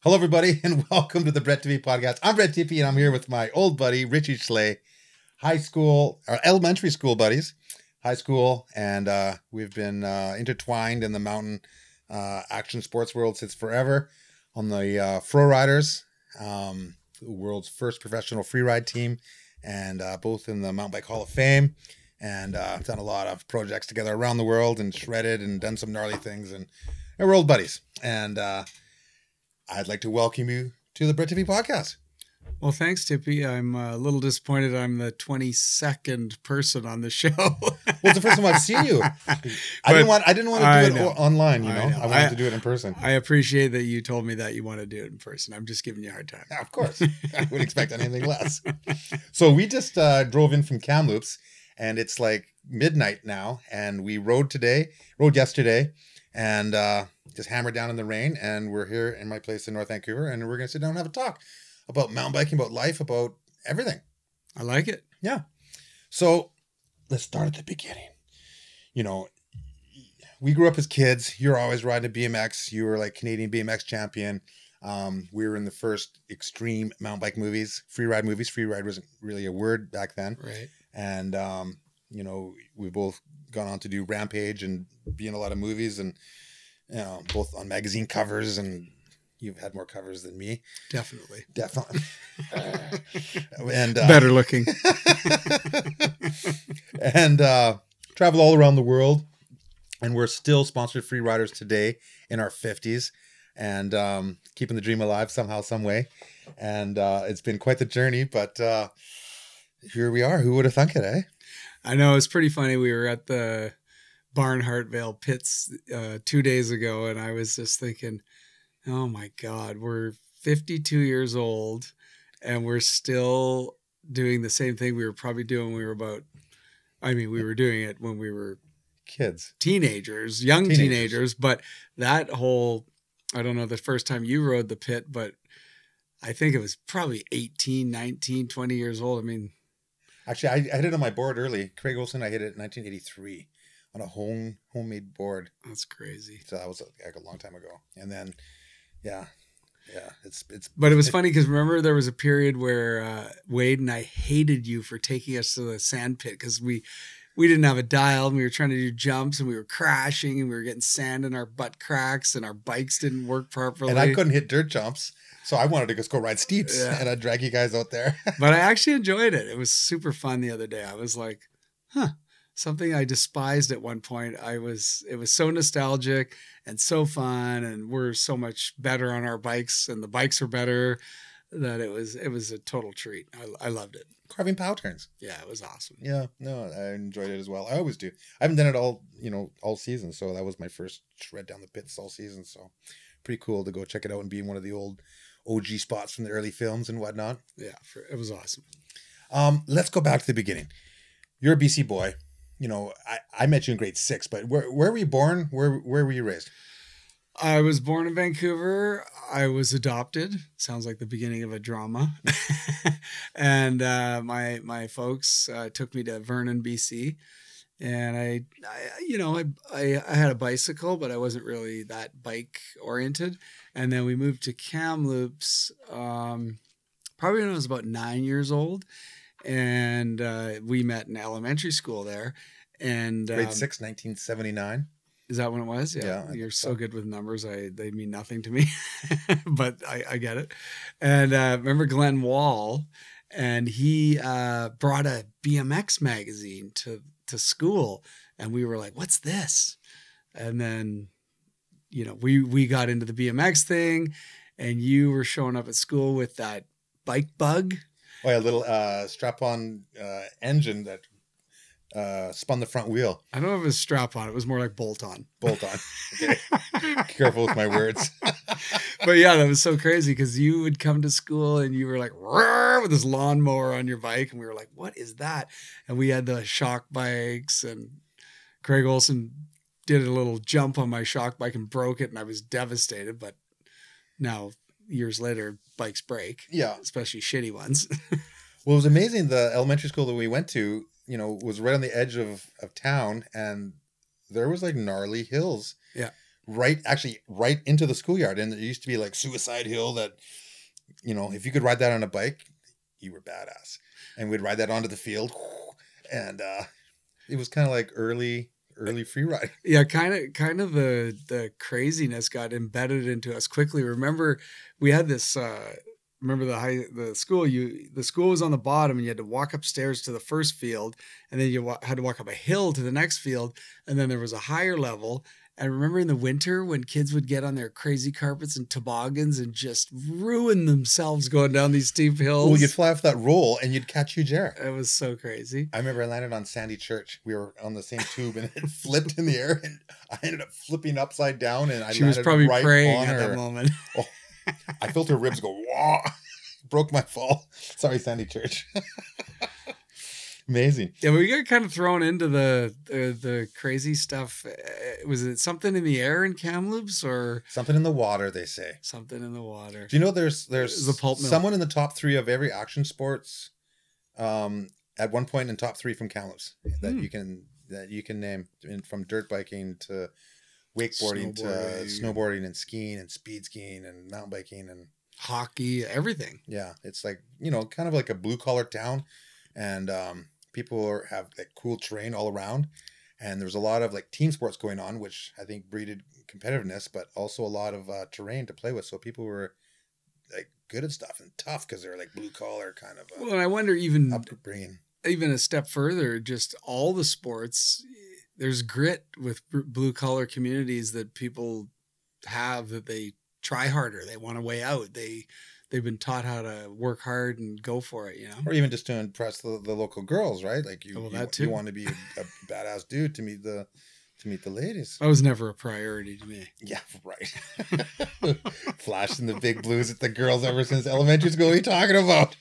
Hello, everybody, and welcome to the Brett TV podcast. I'm Brett Tippy, and I'm here with my old buddy, Richie Schley, elementary school buddies, high school, and we've been intertwined in the mountain action sports world since forever on the Fro Riders, the world's first professional free ride team, and both in the Mountain Bike Hall of Fame, and done a lot of projects together around the world and shredded and done some gnarly things, and we're old buddies. And I'd like to welcome you to the Brett TV podcast. Well, thanks, Tippy. I'm a little disappointed I'm the 22nd person on the show. Well, it's the first time I've seen you. I didn't want to do it online, you know. I wanted to do it in person. I appreciate that you told me that you want to do it in person. I'm just giving you a hard time. Yeah, of course. I wouldn't expect anything less. So we just drove in from Kamloops, and it's like midnight now, and we rode yesterday, and just hammered down in the rain, and we're here in my place in North Vancouver, and we're going to sit down and have a talk about mountain biking, about life, about everything. I like it. Yeah. So let's start at the beginning. You know, we grew up as kids. You're always riding a BMX. You were like Canadian BMX champion. We were in the first extreme mountain bike movies, free ride movies. Free ride wasn't really a word back then. Right. And, you know, we've both gone on to do Rampage and be in a lot of movies, and, you know, both on magazine covers, and you've had more covers than me. Definitely. And better looking. And travel all around the world. And we're still sponsored free riders today in our 50s, and keeping the dream alive somehow, some way. And it's been quite the journey, but here we are. Who would have thunk it, eh? I know, it's pretty funny. We were at the Barnhart Vale pits 2 days ago, and I was just thinking, oh my God, we're 52 years old and we're still doing the same thing we were probably doing when we were doing it when we were kids, young teenagers. But that whole, I don't know the first time you rode the pit, but I think it was probably 18, 19, 20 years old. I mean, actually, I hit it on my board early. Craig Olsen, I hit it in 1983 on a homemade board. That's crazy. So that was like a long time ago. And then, yeah, it's. But it was funny because remember there was a period where Wade and I hated you for taking us to the sand pit because we didn't have a dial and we were trying to do jumps and we were crashing and we were getting sand in our butt cracks and our bikes didn't work properly. And I couldn't hit dirt jumps. So I wanted to just go ride steeps, and I'd drag you guys out there. But I actually enjoyed it. It was super fun the other day. I was like, something I despised at one point. It was so nostalgic and so fun, and we're so much better on our bikes, and the bikes are better, that it was a total treat. I loved it. Carving pow turns. Yeah, it was awesome. Yeah, no, I enjoyed it as well. I always do. I haven't done it all season, so that was my first shred down the pits all season. So pretty cool to go check it out and be in one of the old OG spots from the early films and whatnot. Yeah, it was awesome. Let's go back to the beginning. You're a BC boy. You know, I met you in grade 6, but where were you born? Where were you raised? I was born in Vancouver. I was adopted. Sounds like the beginning of a drama. And my folks took me to Vernon, BC. And I had a bicycle, but I wasn't really that bike oriented. And then we moved to Kamloops probably when I was about 9 years old. And we met in elementary school there. And grade 6, 1979. Is that when it was? Yeah. You're so good with numbers. They mean nothing to me, but I get it. And remember Glenn Wall, and he brought a BMX magazine to school, and we were like, what's this? And then, you know, we got into the BMX thing, and you were showing up at school with that bike bug. Oh yeah, a little strap-on engine that spun the front wheel. I don't know if it was strap-on. It was more like bolt-on. Bolt-on. Okay. Careful with my words. But yeah, that was so crazy because you would come to school and you were like, roar, with this lawnmower on your bike. And we were like, what is that? And we had the shock bikes, and Craig Olsen did a little jump on my shock bike and broke it. And I was devastated. But now, years later, bikes break. Yeah. Especially shitty ones. Well, it was amazing. The elementary school that we went to, you know, was right on the edge of town, and there was like gnarly hills. Yeah. right into the schoolyard. And there used to be like Suicide Hill that, you know, if you could ride that on a bike, you were badass. And we'd ride that onto the field. And it was kind of like early free ride. Yeah, kind of the craziness got embedded into us quickly. Remember, we had this. Remember the school? The school was on the bottom, and you had to walk upstairs to the first field, and then you had to walk up a hill to the next field, and then there was a higher level. And remember in the winter when kids would get on their crazy carpets and toboggans and just ruin themselves going down these steep hills. Well, you'd fly off that roll and you'd catch Hugh Jarrett. It was so crazy. I remember I landed on Sandy Church. We were on the same tube and it flipped in the air, and I ended up flipping upside down. And she was probably right praying on at her. that moment. Oh, I felt her ribs go, wah! Broke my fall. Sorry, Sandy Church. Amazing. Yeah, but we got kind of thrown into the crazy stuff. Was it something in the air in Kamloops or something in the water? They say something in the water. Do you know there's the pulp mill. Someone in the top 3 of every action sports, at one point in top 3 from Kamloops that you can name, from dirt biking to wakeboarding to snowboarding and skiing and speed skiing and mountain biking and hockey, everything. Yeah, it's like, you know, kind of like a blue collar town, and people have like cool terrain all around, and there's a lot of like team sports going on, which I think breeded competitiveness, but also a lot of terrain to play with. So people were like good at stuff and tough because they're like blue collar kind of. Well, and I wonder even upbringing. Even a step further, just all the sports, there's grit with blue collar communities that people have, that they try harder. They want a way out. They've been taught how to work hard and go for it, you know? Or even just to impress the local girls, right? Like you want to be a badass dude to meet the ladies. That was never a priority to me. Yeah, right. Flashing the big blues at the girls ever since elementary school. What are you talking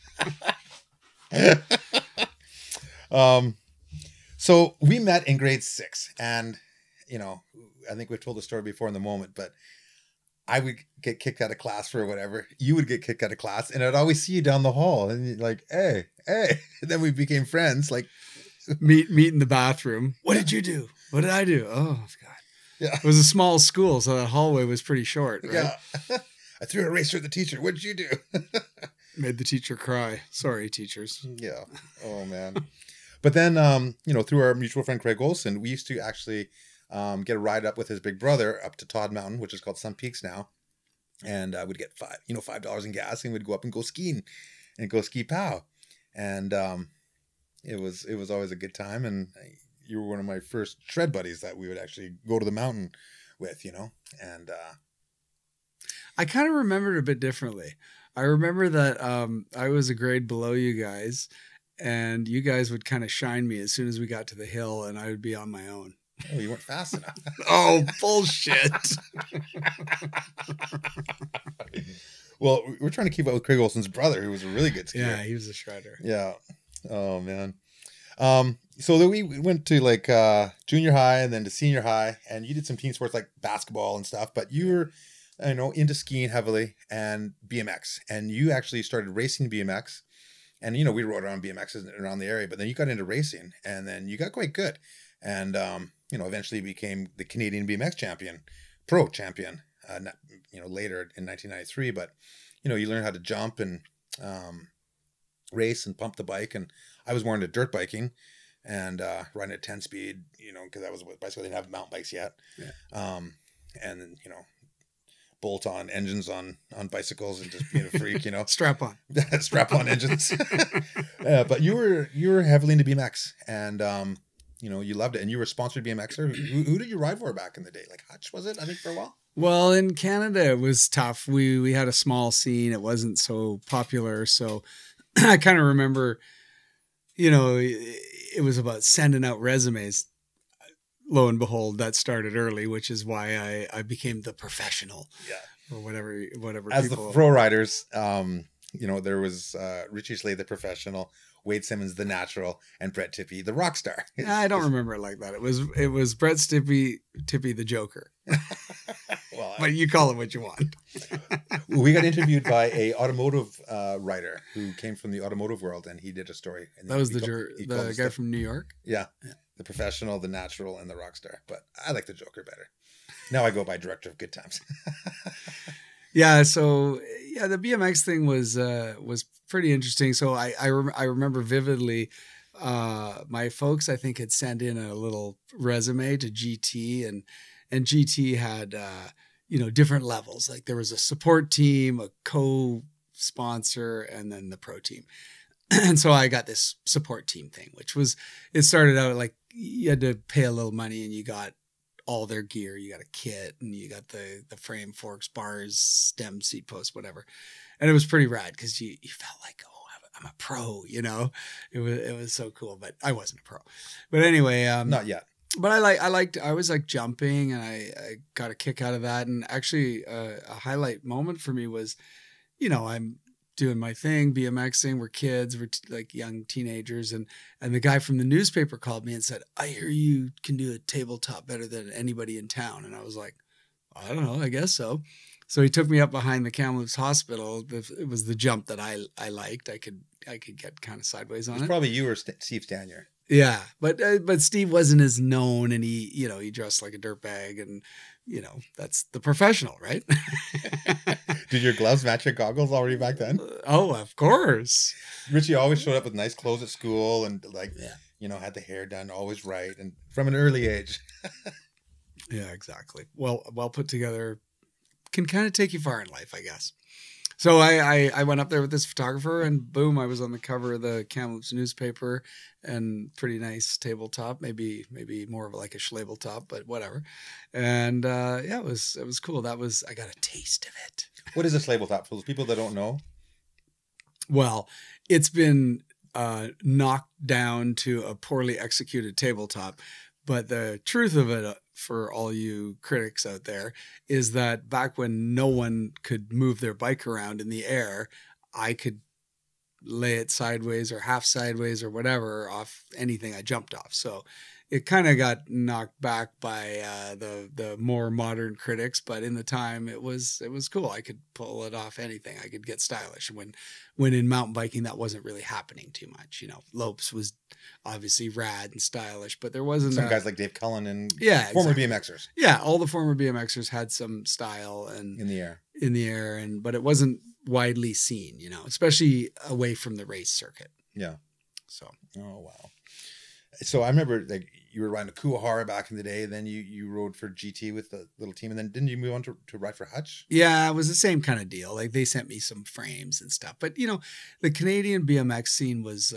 about? So we met in grade 6, and, you know, I think we've told the story before in the moment, but I would get kicked out of class for whatever. You would get kicked out of class, and I'd always see you down the hall, and you're like, hey. And then we became friends. Like, meet in the bathroom. What did you do? What did I do? Oh God. Yeah. It was a small school, so that hallway was pretty short, right? Yeah. I threw an eraser at the teacher. What did you do? Made the teacher cry. Sorry, teachers. Yeah. Oh man. But then, you know, through our mutual friend Craig Olson, we used to actually get a ride up with his big brother up to Todd Mountain, which is called Sun Peaks now. And we'd get $5 in gas, and we'd go up and go skiing and go ski pow. And it was always a good time. And you were one of my first shred buddies that we would actually go to the mountain with, you know. And I kind of remember it a bit differently. I remember that I was a grade below you guys, and you guys would kind of shine me as soon as we got to the hill, and I would be on my own. Oh, you weren't fast enough. Oh, bullshit. Well, we're trying to keep up with Craig Olson's brother, who was a really good skier. Yeah, he was a shredder. Yeah. Oh, man. So then we went to like junior high and then to senior high, and you did some team sports like basketball and stuff, but you were, you know, into skiing heavily and BMX, and you actually started racing BMX. And, you know, we rode around BMXs around the area, but then you got into racing, and then you got quite good. And, you know, eventually became the Canadian BMX champion, pro champion, you know, later in 1993. But, you know, you learn how to jump and race and pump the bike. And I was more into dirt biking and riding at 10 speed, you know, because that was what bicycle, they didn't have mountain bikes yet. Yeah. And then, you know, bolt on engines on bicycles and just being a freak, you know. Strap on engines. But you were heavily into BMX, and you know, you loved it, and you were a sponsored BMXer. Who did you ride for back in the day? Like Hutch, was it? I think for a while. Well, in Canada it was tough. We had a small scene. It wasn't so popular, so I kind of remember, you know, it was about sending out resumes. Lo and behold, that started early, which is why I became the professional. Yeah. Or whatever. As people... the pro riders, you know, there was Richie Slade, the professional, Wade Simmons, the natural, and Brett Tippie, the rock star. I don't remember it like that. It was Brett Tippie, the Joker. Well, but you call it what you want. We got interviewed by a automotive writer who came from the automotive world, and he did a story. And that was the guy from New York? Yeah. The professional, the natural, and the rock star. But I like the Joker better. Now I go by Director of Good Times. Yeah, so yeah, the BMX thing was pretty interesting. So I remember vividly, my folks I think had sent in a little resume to GT, and GT had different levels. Like there was a support team, a co-sponsor, and then the pro team. And so I got this support team thing, which was, it started out like you had to pay a little money and you got all their gear. You got a kit and you got the frame, forks, bars, stem, seat posts, whatever. And it was pretty rad because you felt like, oh, I'm a pro, it was so cool, but I wasn't a pro. But anyway, not yet. But I was like jumping, and I got a kick out of that. And actually, a highlight moment for me was, I'm doing my thing, BMXing. We're kids, we're like young teenagers, and the guy from the newspaper called me and said, "I hear you can do a tabletop better than anybody in town." And I was like, I don't know, I guess so. So he took me up behind the Kamloops Hospital. It was the jump that I liked. I could get kind of sideways on it. Probably you or Steve Stanier. Yeah, but Steve wasn't as known, and he dressed like a dirtbag, and that's the professional, right? Did your gloves match your goggles already back then? Oh, of course. Richie always showed up with nice clothes at school, and had the hair done always right, and from an early age. Yeah, exactly. Well put together, can kind of take you far in life, I guess. So I went up there with this photographer, and boom, I was on the cover of the Kamloops newspaper, and pretty nice tabletop, maybe more of like a Schlabel top, but whatever. And it was cool. I got a taste of it. What is a Schlabel top for those people that don't know? Well, it's been knocked down to a poorly executed tabletop. But the truth of it, for all you critics out there, is that back when no one could move their bike around in the air, I could lay it sideways or half sideways or whatever off anything I jumped off. So it kind of got knocked back by the more modern critics, but in the time it was cool. I could pull it off anything. I could get stylish. When in mountain biking, that wasn't really happening too much. Lopes was obviously rad and stylish, but there wasn't some guys like Dave Cullen and former exactly. BMXers. Yeah, all the former BMXers had some style and in the air, but it wasn't widely seen, especially away from the race circuit. Yeah. So. Oh wow. So I remember like you were riding a Kuwahara back in the day. Then you rode for GT with the little team, and then didn't you move on to ride for Hutch? Yeah, it was the same kind of deal. Like they sent me some frames and stuff, but the Canadian BMX scene was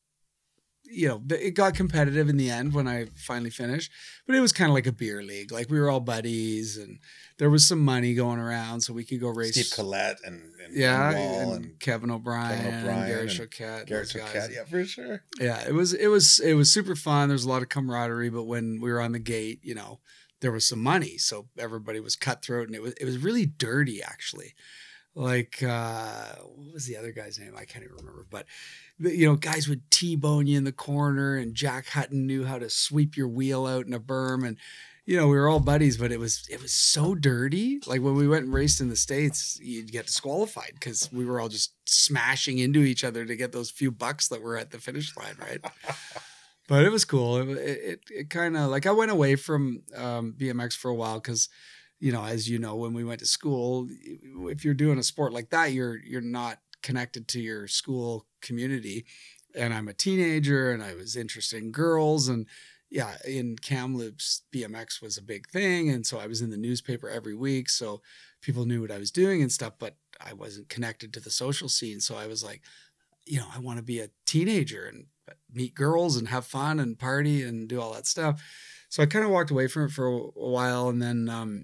it got competitive in the end when I finally finished, but it was kind of like a beer league. Like we were all buddies, and there was some money going around, so we could go race. Steve Collette and Kevin O'Brien, and Gary Choquette. Yeah, for sure. Yeah, it was super fun. There was a lot of camaraderie, but when we were on the gate, there was some money, so everybody was cutthroat, and it was really dirty actually. Like what was the other guy's name? I can't even remember, but guys would T-bone you in the corner, and Jack Hutton knew how to sweep your wheel out in a berm, and we were all buddies, but it was so dirty. Like when we went and raced in the States, you'd get disqualified because we were all just smashing into each other to get those few bucks that were at the finish line, right? But it was cool. It kind of like I went away from BMX for a while because as when we went to school, if you're doing a sport like that, you're not connected to your school community. And I'm a teenager, and I was interested in girls, and yeah, in Kamloops, BMX was a big thing. And so I was in the newspaper every week, so people knew what I was doing and stuff, but I wasn't connected to the social scene. So I was like, I want to be a teenager and meet girls and have fun and party and do all that stuff. So I kind of walked away from it for a while, and then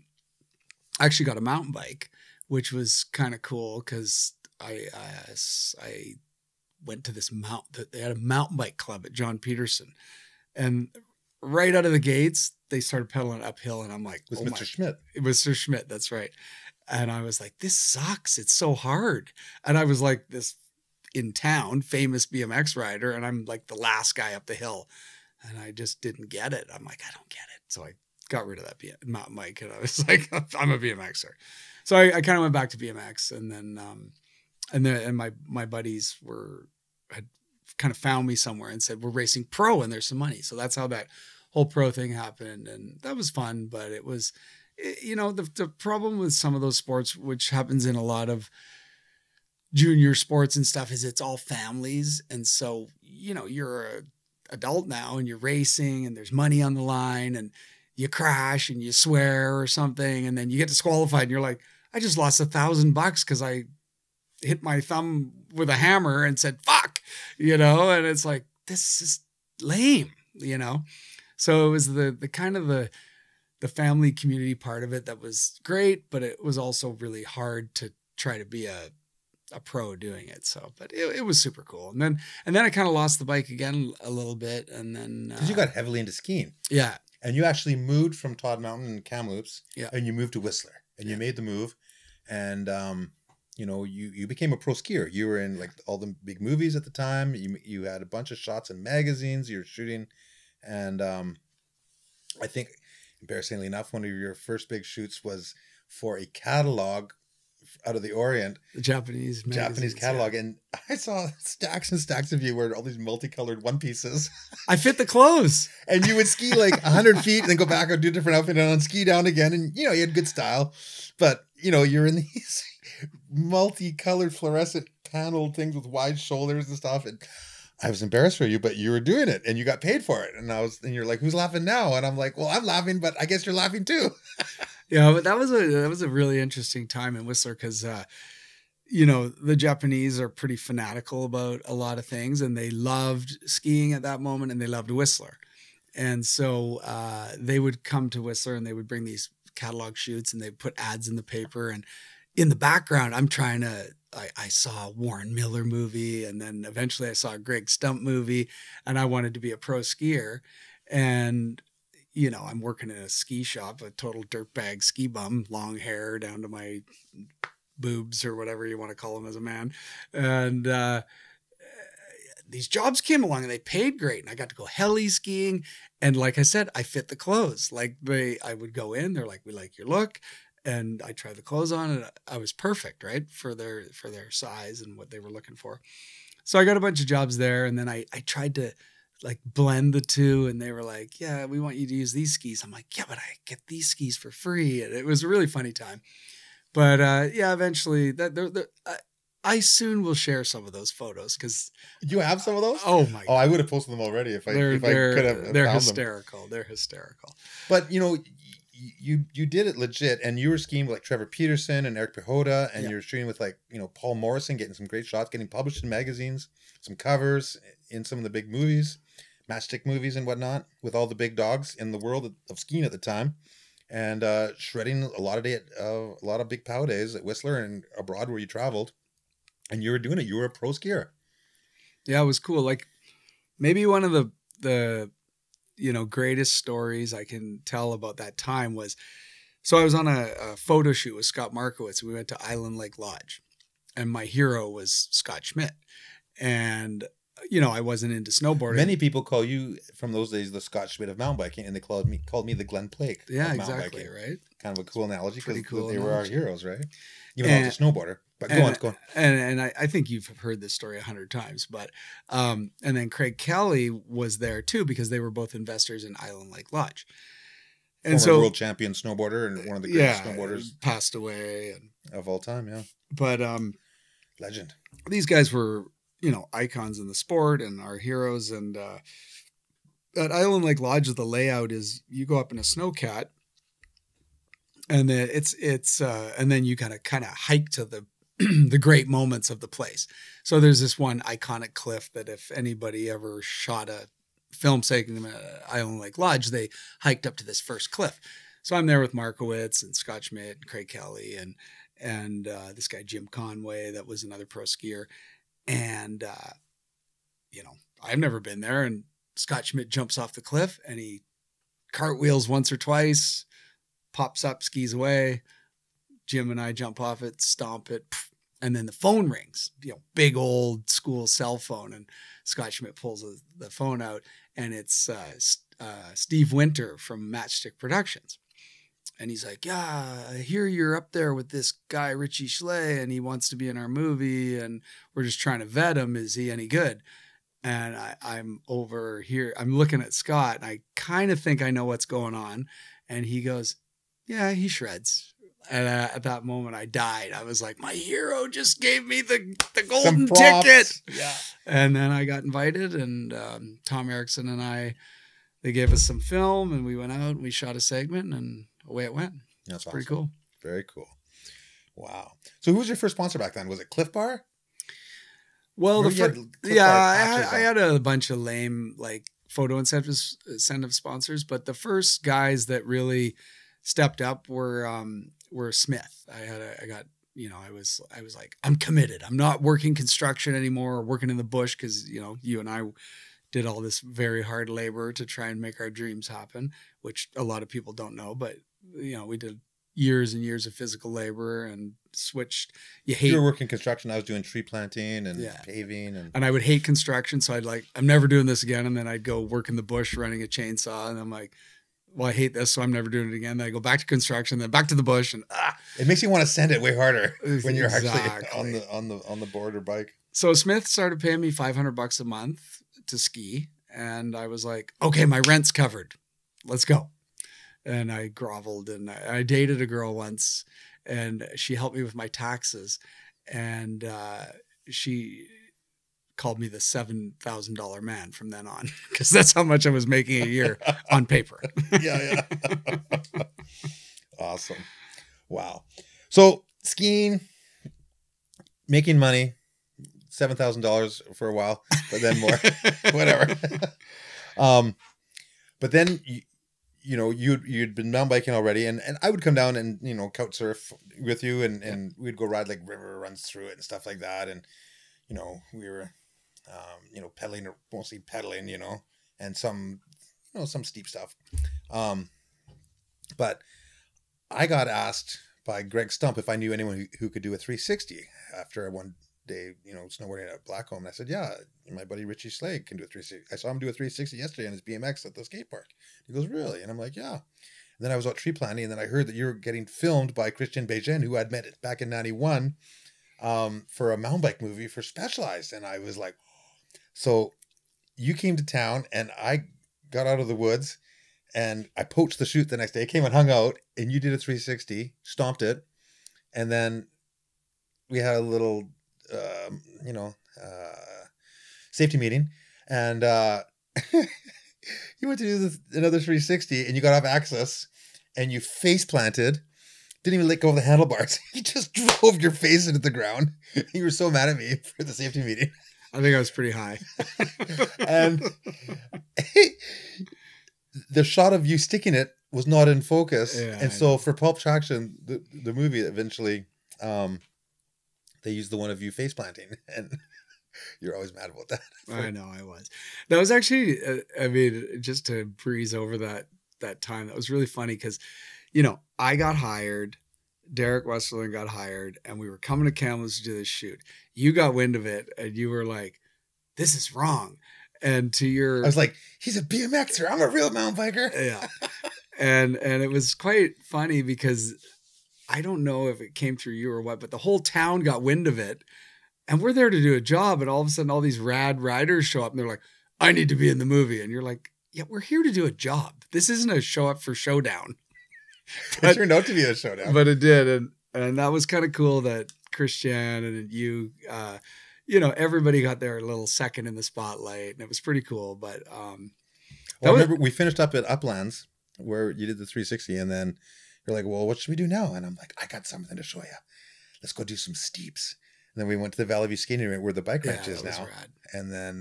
I actually got a mountain bike, which was kind of cool because I went to this they had a mountain bike club at John Peterson, and right out of the gates, they started pedaling uphill, and I'm like, it was Mr. Schmidt. Mr. Schmidt, that's right. And I was like, this sucks. It's so hard. And I was like this in town, famous BMX rider, and I'm like the last guy up the hill, and I just didn't get it. I'm like, I don't get it. So I got rid of that mountain bike, and I was like, I'm a BMXer. So I kind of went back to BMX, and then my buddies had kind of found me somewhere and said, we're racing pro and there's some money. So that's how that whole pro thing happened. And that was fun, but it was the problem with some of those sports, which happens in a lot of junior sports and stuff, is it's all families. And so, you're a adult now and you're racing and there's money on the line and you crash and you swear or something. And then you get disqualified and you're like, I just lost $1,000 because I hit my thumb with a hammer and said, fuck, and it's like, this is lame, So it was the kind of the family community part of it that was great, but it was also really hard to try to be a pro doing it. So, but it was super cool. And then I kind of lost the bike again a little bit. And then, because you got heavily into skiing. Yeah. And you actually moved from Todd Mountain and Kamloops. Yeah. And you moved to Whistler and you made the move. And, you became a pro skier. You were in like all the big movies at the time. You had a bunch of shots in magazines you were shooting. And, I think embarrassingly enough, one of your first big shoots was for a catalog out of the Orient, the Japanese catalog, and I saw stacks and stacks of you wearing all these multicolored one pieces. I fit the clothes, and you would ski like 100 feet, and then go back and do a different outfit, and then ski down again, and you had good style, but you're in these multicolored fluorescent paneled things with wide shoulders and stuff, and I was embarrassed for you, but you were doing it, and you got paid for it, and you're like, who's laughing now? And I'm like, well, I'm laughing, but I guess you're laughing too. Yeah, but that was a really interesting time in Whistler because, the Japanese are pretty fanatical about a lot of things, and they loved skiing at that moment, and they loved Whistler, and so they would come to Whistler, and they would bring these catalog shoots, and they put ads in the paper, and in the background, I saw a Warren Miller movie, and then eventually I saw a Greg Stump movie, and I wanted to be a pro skier, and I'm working in a ski shop, a total dirtbag ski bum, long hair down to my boobs or whatever you want to call them as a man. And these jobs came along and they paid great. And I got to go heli skiing. And like I said, I fit the clothes. Like I would go in, they're like, we like your look. And I tried the clothes on and I was perfect, right? For their size and what they were looking for. So I got a bunch of jobs there. And then I tried to like blend the two, and they were like, yeah, we want you to use these skis. I'm like, yeah, but I get these skis for free. And it was a really funny time. But eventually I soon will share some of those photos because you have some of those. Oh my God. Oh, I would have posted them already if I could have. They're hysterical. Them. They're hysterical. But you did it legit, and you were skiing with like Trevor Peterson and Eric Pehota, and you were shooting with like Paul Morrison, getting some great shots, getting published in magazines, some covers in some of the big movies, matchstick movies and whatnot, with all the big dogs in the world of skiing at the time, and shredding a lot of big POW days at Whistler and abroad where you traveled, and you were doing it. You were a pro skier. Yeah, it was cool. Like maybe one of the greatest stories I can tell about that time was, so I was on a photo shoot with Scott Markowitz. We went to Island Lake Lodge, and my hero was Scott Schmidt. And, I wasn't into snowboarding. Many people call you from those days the Scott Schmidt of mountain biking, and they called me the Glenn Plake. Yeah, exactly. Right. Kind of a cool analogy because cool they were our heroes, right? Even though I was a snowboarder. But go on. And I think you've heard this story 100 times, but and then Craig Kelly was there too because they were both investors in Island Lake Lodge. And former world champion snowboarder and one of the greatest snowboarders passed away of all time. Yeah, but legend. These guys were icons in the sport and our heroes. And at Island Lake Lodge, the layout is you go up in a snowcat, and then and then you kind of hike to the the great moments of the place. So there's this one iconic cliff that if anybody ever shot a film segment at Island Lake Lodge, they hiked up to this first cliff. So I'm there with Markowitz and Scott Schmidt and Craig Kelly and this guy, Jim Conway, that was another pro skier. And, I've never been there. And Scott Schmidt jumps off the cliff and he cartwheels once or twice, pops up, skis away. Jim and I jump off it, stomp it, and then the phone rings, big old school cell phone. And Scott Schmidt pulls the phone out, and it's Steve Winter from Matchstick Productions. And he's like, yeah, I hear you're up there with this guy, Richie Schley, and he wants to be in our movie, and we're just trying to vet him. Is he any good? And I'm over here. I'm looking at Scott, and I kind of think I know what's going on. And he goes, yeah, he shreds. And at that moment, I died. I was like, my hero just gave me the golden ticket. Yeah. And then I got invited, and Tom Erickson and they gave us some film, and we went out and we shot a segment, and away it went. That's It's pretty awesome. cool. Very cool. Wow. So who was your first sponsor back then? Was it Cliff Bar? Well, Remember you had Cliff Bar yeah, patches I on? had a bunch of lame like photo incentive sponsors, but the first guys that really stepped up were Smith. I got, I was like, I'm committed. I'm not working construction anymore or working in the bush, because you and I did all this very hard labor to try and make our dreams happen, which a lot of people don't know, but we did years and years of physical labor and switched. You were working construction. I was doing tree planting and Yeah. paving. And I would hate construction. So I'm never doing this again. And then I'd go work in the bush running a chainsaw. And I'm like, well, I hate this, so I'm never doing it again. Then I go back to construction, then back to the bush, and It makes you want to send it way harder when you're Exactly. actually on the board or bike. So Smith started paying me $500 a month to ski. And I was like, okay, my rent's covered. Let's go. And I groveled, and I dated a girl once, and she helped me with my taxes. And she called me the $7,000 man from then on, because that's how much I was making a year on paper. Yeah. Awesome. Wow. So skiing, making money, $7,000 for a while, but then more, whatever. But then you'd been mountain biking already, and I would come down and couch surf with you, and we'd go ride like river runs through it and stuff like that, and we were pedaling, or mostly pedaling, and some steep stuff. But I got asked by Greg Stump if I knew anyone who could do a 360 after one day, snowboarding at Blackcomb. And I said, yeah, my buddy Richie Slade can do a 360. I saw him do a 360 yesterday on his BMX at the skate park. He goes, really? And I'm like, yeah. And then I was out tree planting, and then I heard that you were getting filmed by Christian Bejen, who I'd met back in 91 for a mountain bike movie for Specialized. And I was like, so you came to town, and I got out of the woods, and I poached the shoot the next day, came and hung out, and you did a 360, stomped it. And then we had a little, safety meeting, and you went to do another 360, and you got off axis, and you face planted, didn't even let go of the handlebars. You just drove your face into the ground. You were so mad at me for the safety meeting. I think I was pretty high. And the shot of you sticking it was not in focus. Yeah, and so for Pulp Traction, the movie, eventually, they used the one of you face planting, and you're always mad about that. I know I was. That was actually, just to breeze over that time, that was really funny because, I got hired, Derek Westerlund got hired, and we were coming to Kamloops to do this shoot. You got wind of it, and you were like, this is wrong. And I was like, he's a BMXer. I'm a real mountain biker. Yeah. And it was quite funny because I don't know if it came through you or what, but the whole town got wind of it. And we're there to do a job. And all of a sudden, all these rad riders show up, and they're like, I need to be in the movie. And you're like, yeah, we're here to do a job. This isn't a show up for showdown. It turned out to be a showdown. But it did. And that was kind of cool that Christian and you, everybody got their little second in the spotlight. And it was pretty cool. But I remember we finished up at Uplands where you did the 360. And then you're like, well, what should we do now? And I'm like, I got something to show you. Let's go do some steeps. And then we went to the Valley View skating rink where the bike ranch is now. Rad. And then,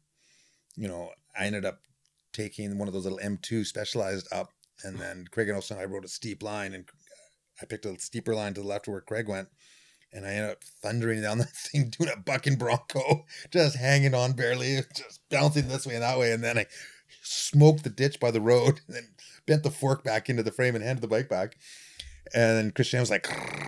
I ended up taking one of those little M2 Specialized up. And then Craig and Olsen, I rode a steep line, and I picked a steeper line to the left where Craig went. And I ended up thundering down that thing, doing a bucking bronco, just hanging on barely, just bouncing this way and that way. And then I smoked the ditch by the road, and then bent the fork back into the frame and handed the bike back. And then Christian was like,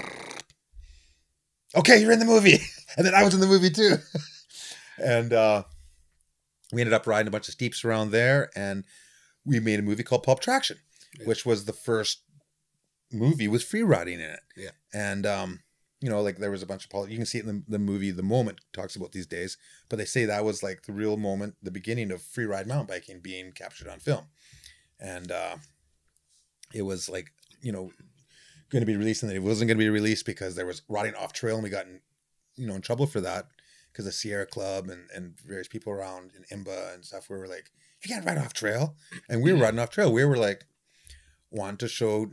okay, you're in the movie. And then I was in the movie too. And we ended up riding a bunch of steeps around there, and we made a movie called Pulp Traction, which was the first movie with free riding in it. Yeah. And, there was a bunch of, you can see it in the movie, The Moment talks about these days, but they say that was like the real moment, the beginning of free ride mountain biking being captured on film. And it was like going to be released and that it wasn't going to be released because there was rotting off trail, and we got in trouble for that because the Sierra Club and various people around in Imba and stuff. We were like, you can't ride off trail, and we were riding off trail. We were like, want to show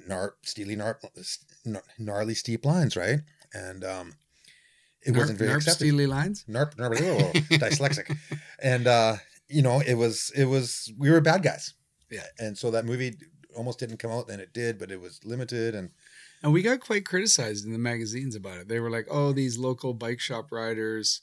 gnarly steep lines, right? And it wasn't very accepted. Steely lines. Dyslexic, and it was we were bad guys. Yeah, and so that movie almost didn't come out, and it did, but it was limited, and we got quite criticized in the magazines about it. They were like, "Oh, these local bike shop riders,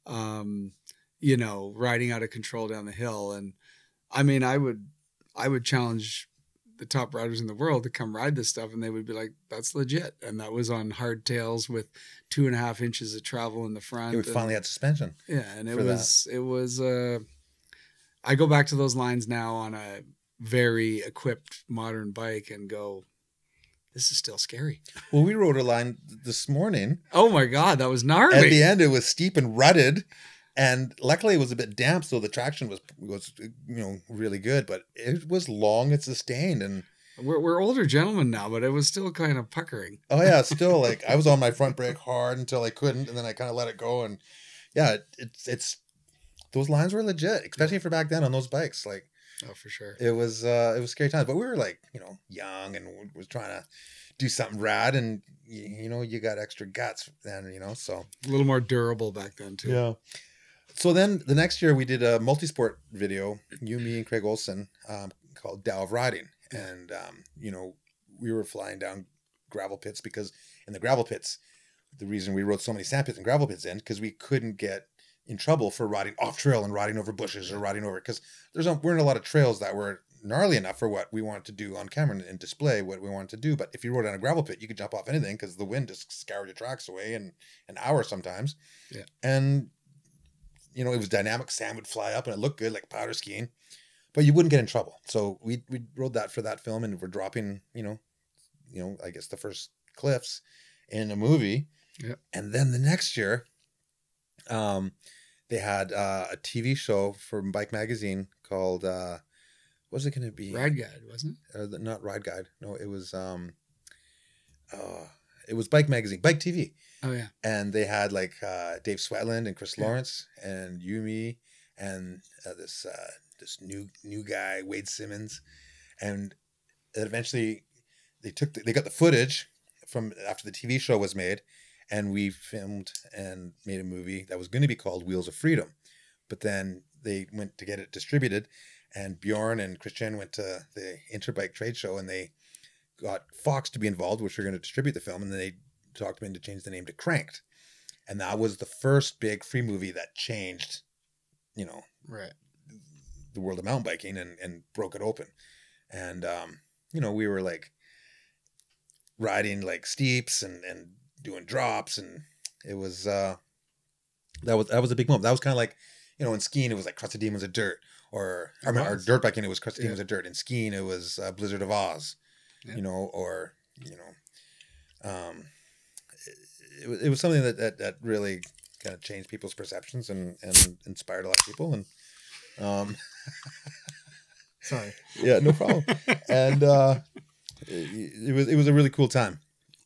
riding out of control down the hill." And I mean, I would challenge the top riders in the world to come ride this stuff, and they would be like, "That's legit." And that was on hardtails with 2.5 inches of travel in the front. We finally had suspension. Yeah, and it was. I go back to those lines now on a very equipped modern bike and go, this is still scary. Well, we rode a line this morning. Oh my God, that was gnarly. At the end, it was steep and rutted, and luckily it was a bit damp, so the traction was really good. But it was long and sustained, and we're older gentlemen now, but it was still kind of puckering. Oh yeah, still like I was on my front brake hard until I couldn't, and then I kind of let it go, and yeah, it's those lines were legit, especially for back then on those bikes, like. Oh, for sure. It was scary times, but we were like, young and was trying to do something rad, and you got extra guts then, so a little more durable back then too. Yeah. So then the next year we did a multi-sport video, you, me, and Craig Olson, called Tao of Riding, and we were flying down gravel pits because in the gravel pits, the reason we rode so many sand pits and gravel pits in because we couldn't get in trouble for riding off trail and riding over bushes or riding over, because weren't a lot of trails that were gnarly enough for what we wanted to do on camera and display what we wanted to do. But if you rode on a gravel pit, you could jump off anything because the wind just scoured your tracks away in an hour sometimes. Yeah. And, it was dynamic. Sand would fly up and it looked good, like powder skiing, but you wouldn't get in trouble. So we rode that for that film, and we're dropping, I guess the first cliffs in a movie. Yeah. And then the next year, they had a TV show from Bike Magazine called what was it going to be? Ride Guide, wasn't it? Not Ride Guide. No, it was Bike Magazine, Bike TV. Oh yeah. And they had like Dave Sweatland and Chris Lawrence and Yumi and this new guy, Wade Simmons, and eventually they got the footage from after the TV show was made. And we filmed and made a movie that was going to be called Wheels of Freedom. But then they went to get it distributed, and Bjorn and Christian went to the Interbike trade show, and they got Fox to be involved, which were going to distribute the film. And then they talked them into change the name to Cranked. And that was the first big free movie that changed, right, the world of mountain biking and broke it open. And, we were like riding like steeps and doing drops, and it was that was a big moment. That was kind of like in skiing it was like Crusted Demons of Dirt, or dirt biking it was Crusted Demons of Dirt. In skiing it was Blizzard of Oz, it was something that really kind of changed people's perceptions and inspired a lot of people. And sorry, yeah, no problem. And it was a really cool time.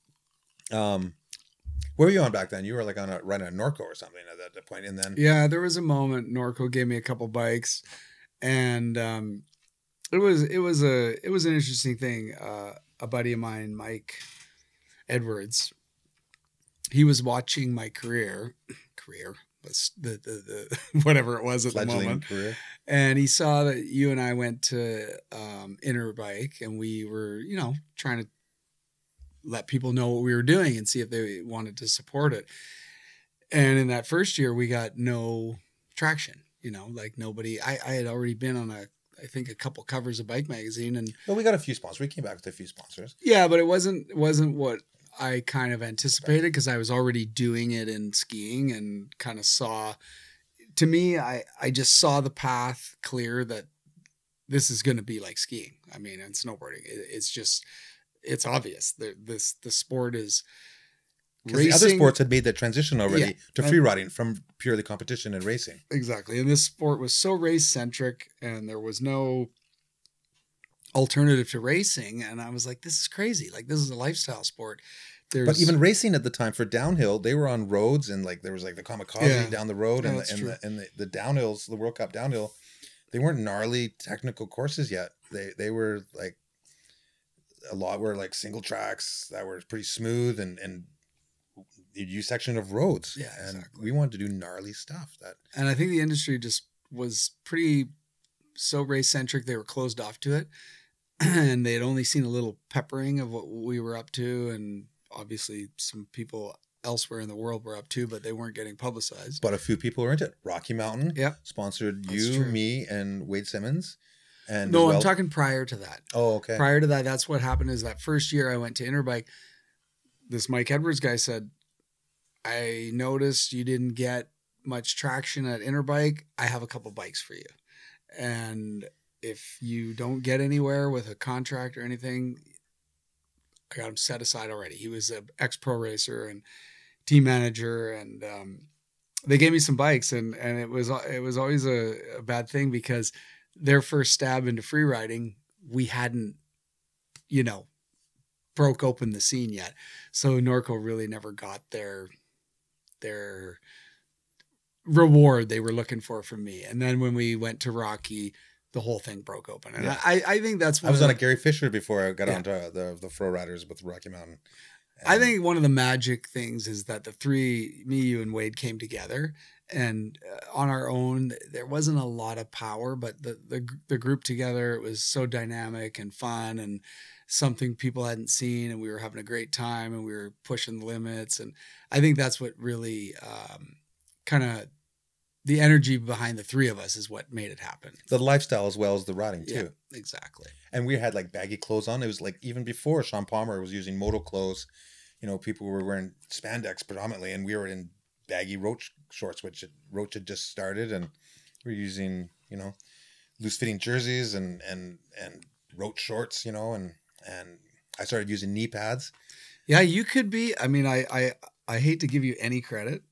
Where were you on back then? You were like riding a Norco or something at that point, and then there was a moment Norco gave me a couple bikes, and it was an interesting thing. A buddy of mine, Mike Edwards, he was watching my career, the whatever it was at the moment, career. And he saw that you and I went to Interbike, and we were trying to let people know what we were doing and see if they wanted to support it. And in that first year, we got no traction, like nobody. I had already been on I think a couple covers of Bike Magazine, and we got a few sponsors. We came back with a few sponsors. Yeah, but it wasn't what I kind of anticipated, because I was already doing it in skiing and kind of saw. To me, I just saw the path clear that this is going to be like skiing. I mean, and snowboarding. It's obvious. The sport is racing. The other sports had made that transition already to free riding from purely competition and racing. Exactly. And this sport was so race centric, and there was no alternative to racing. And I was like, this is crazy. Like, this is a lifestyle sport. But even racing at the time for downhill, they were on roads, and like there was like the Kamikaze down the road, and the downhills, the World Cup downhill, they weren't gnarly technical courses yet. They were like, a lot were like single tracks that were pretty smooth and U section of roads. Yeah, and exactly. we wanted to do gnarly stuff. And I think the industry just was pretty so race centric. They were closed off to it, and they had only seen a little peppering of what we were up to, and obviously some people elsewhere in the world were up to, but they weren't getting publicized. But a few people were into it. Rocky Mountain sponsored you, me, and Wade Simmons. And no, I'm talking prior to that. Oh, okay. Prior to that, that's what happened is that first year I went to Interbike, this Mike Edwards guy said, I noticed you didn't get much traction at Interbike. I have a couple bikes for you. And if you don't get anywhere with a contract or anything, I got him set aside already. He was an ex-pro racer and team manager, and they gave me some bikes, and it was always a bad thing because their first stab into free riding, we hadn't, broke open the scene yet. So Norco really never got their reward they were looking for from me. And then when we went to Rocky, the whole thing broke open. And I think that's I was on a Gary Fisher before I got onto the Fro Riders with Rocky Mountain. And I think one of the magic things is that the three, me, you, and Wade came together, and on our own, there wasn't a lot of power, but the group together, it was so dynamic and fun and something people hadn't seen, and we were having a great time, and we were pushing the limits. And I think that's what really kind of the energy behind the three of us is what made it happen. The lifestyle as well as the riding too. Yeah, exactly. And we had like baggy clothes on. It was like even before Sean Palmer was using moto clothes, people were wearing spandex predominantly, and we were in baggy Roach shorts, which Roach had just started, and we were using, loose fitting jerseys and Roach shorts, and I started using knee pads. Yeah, you could be. I mean, I hate to give you any credit.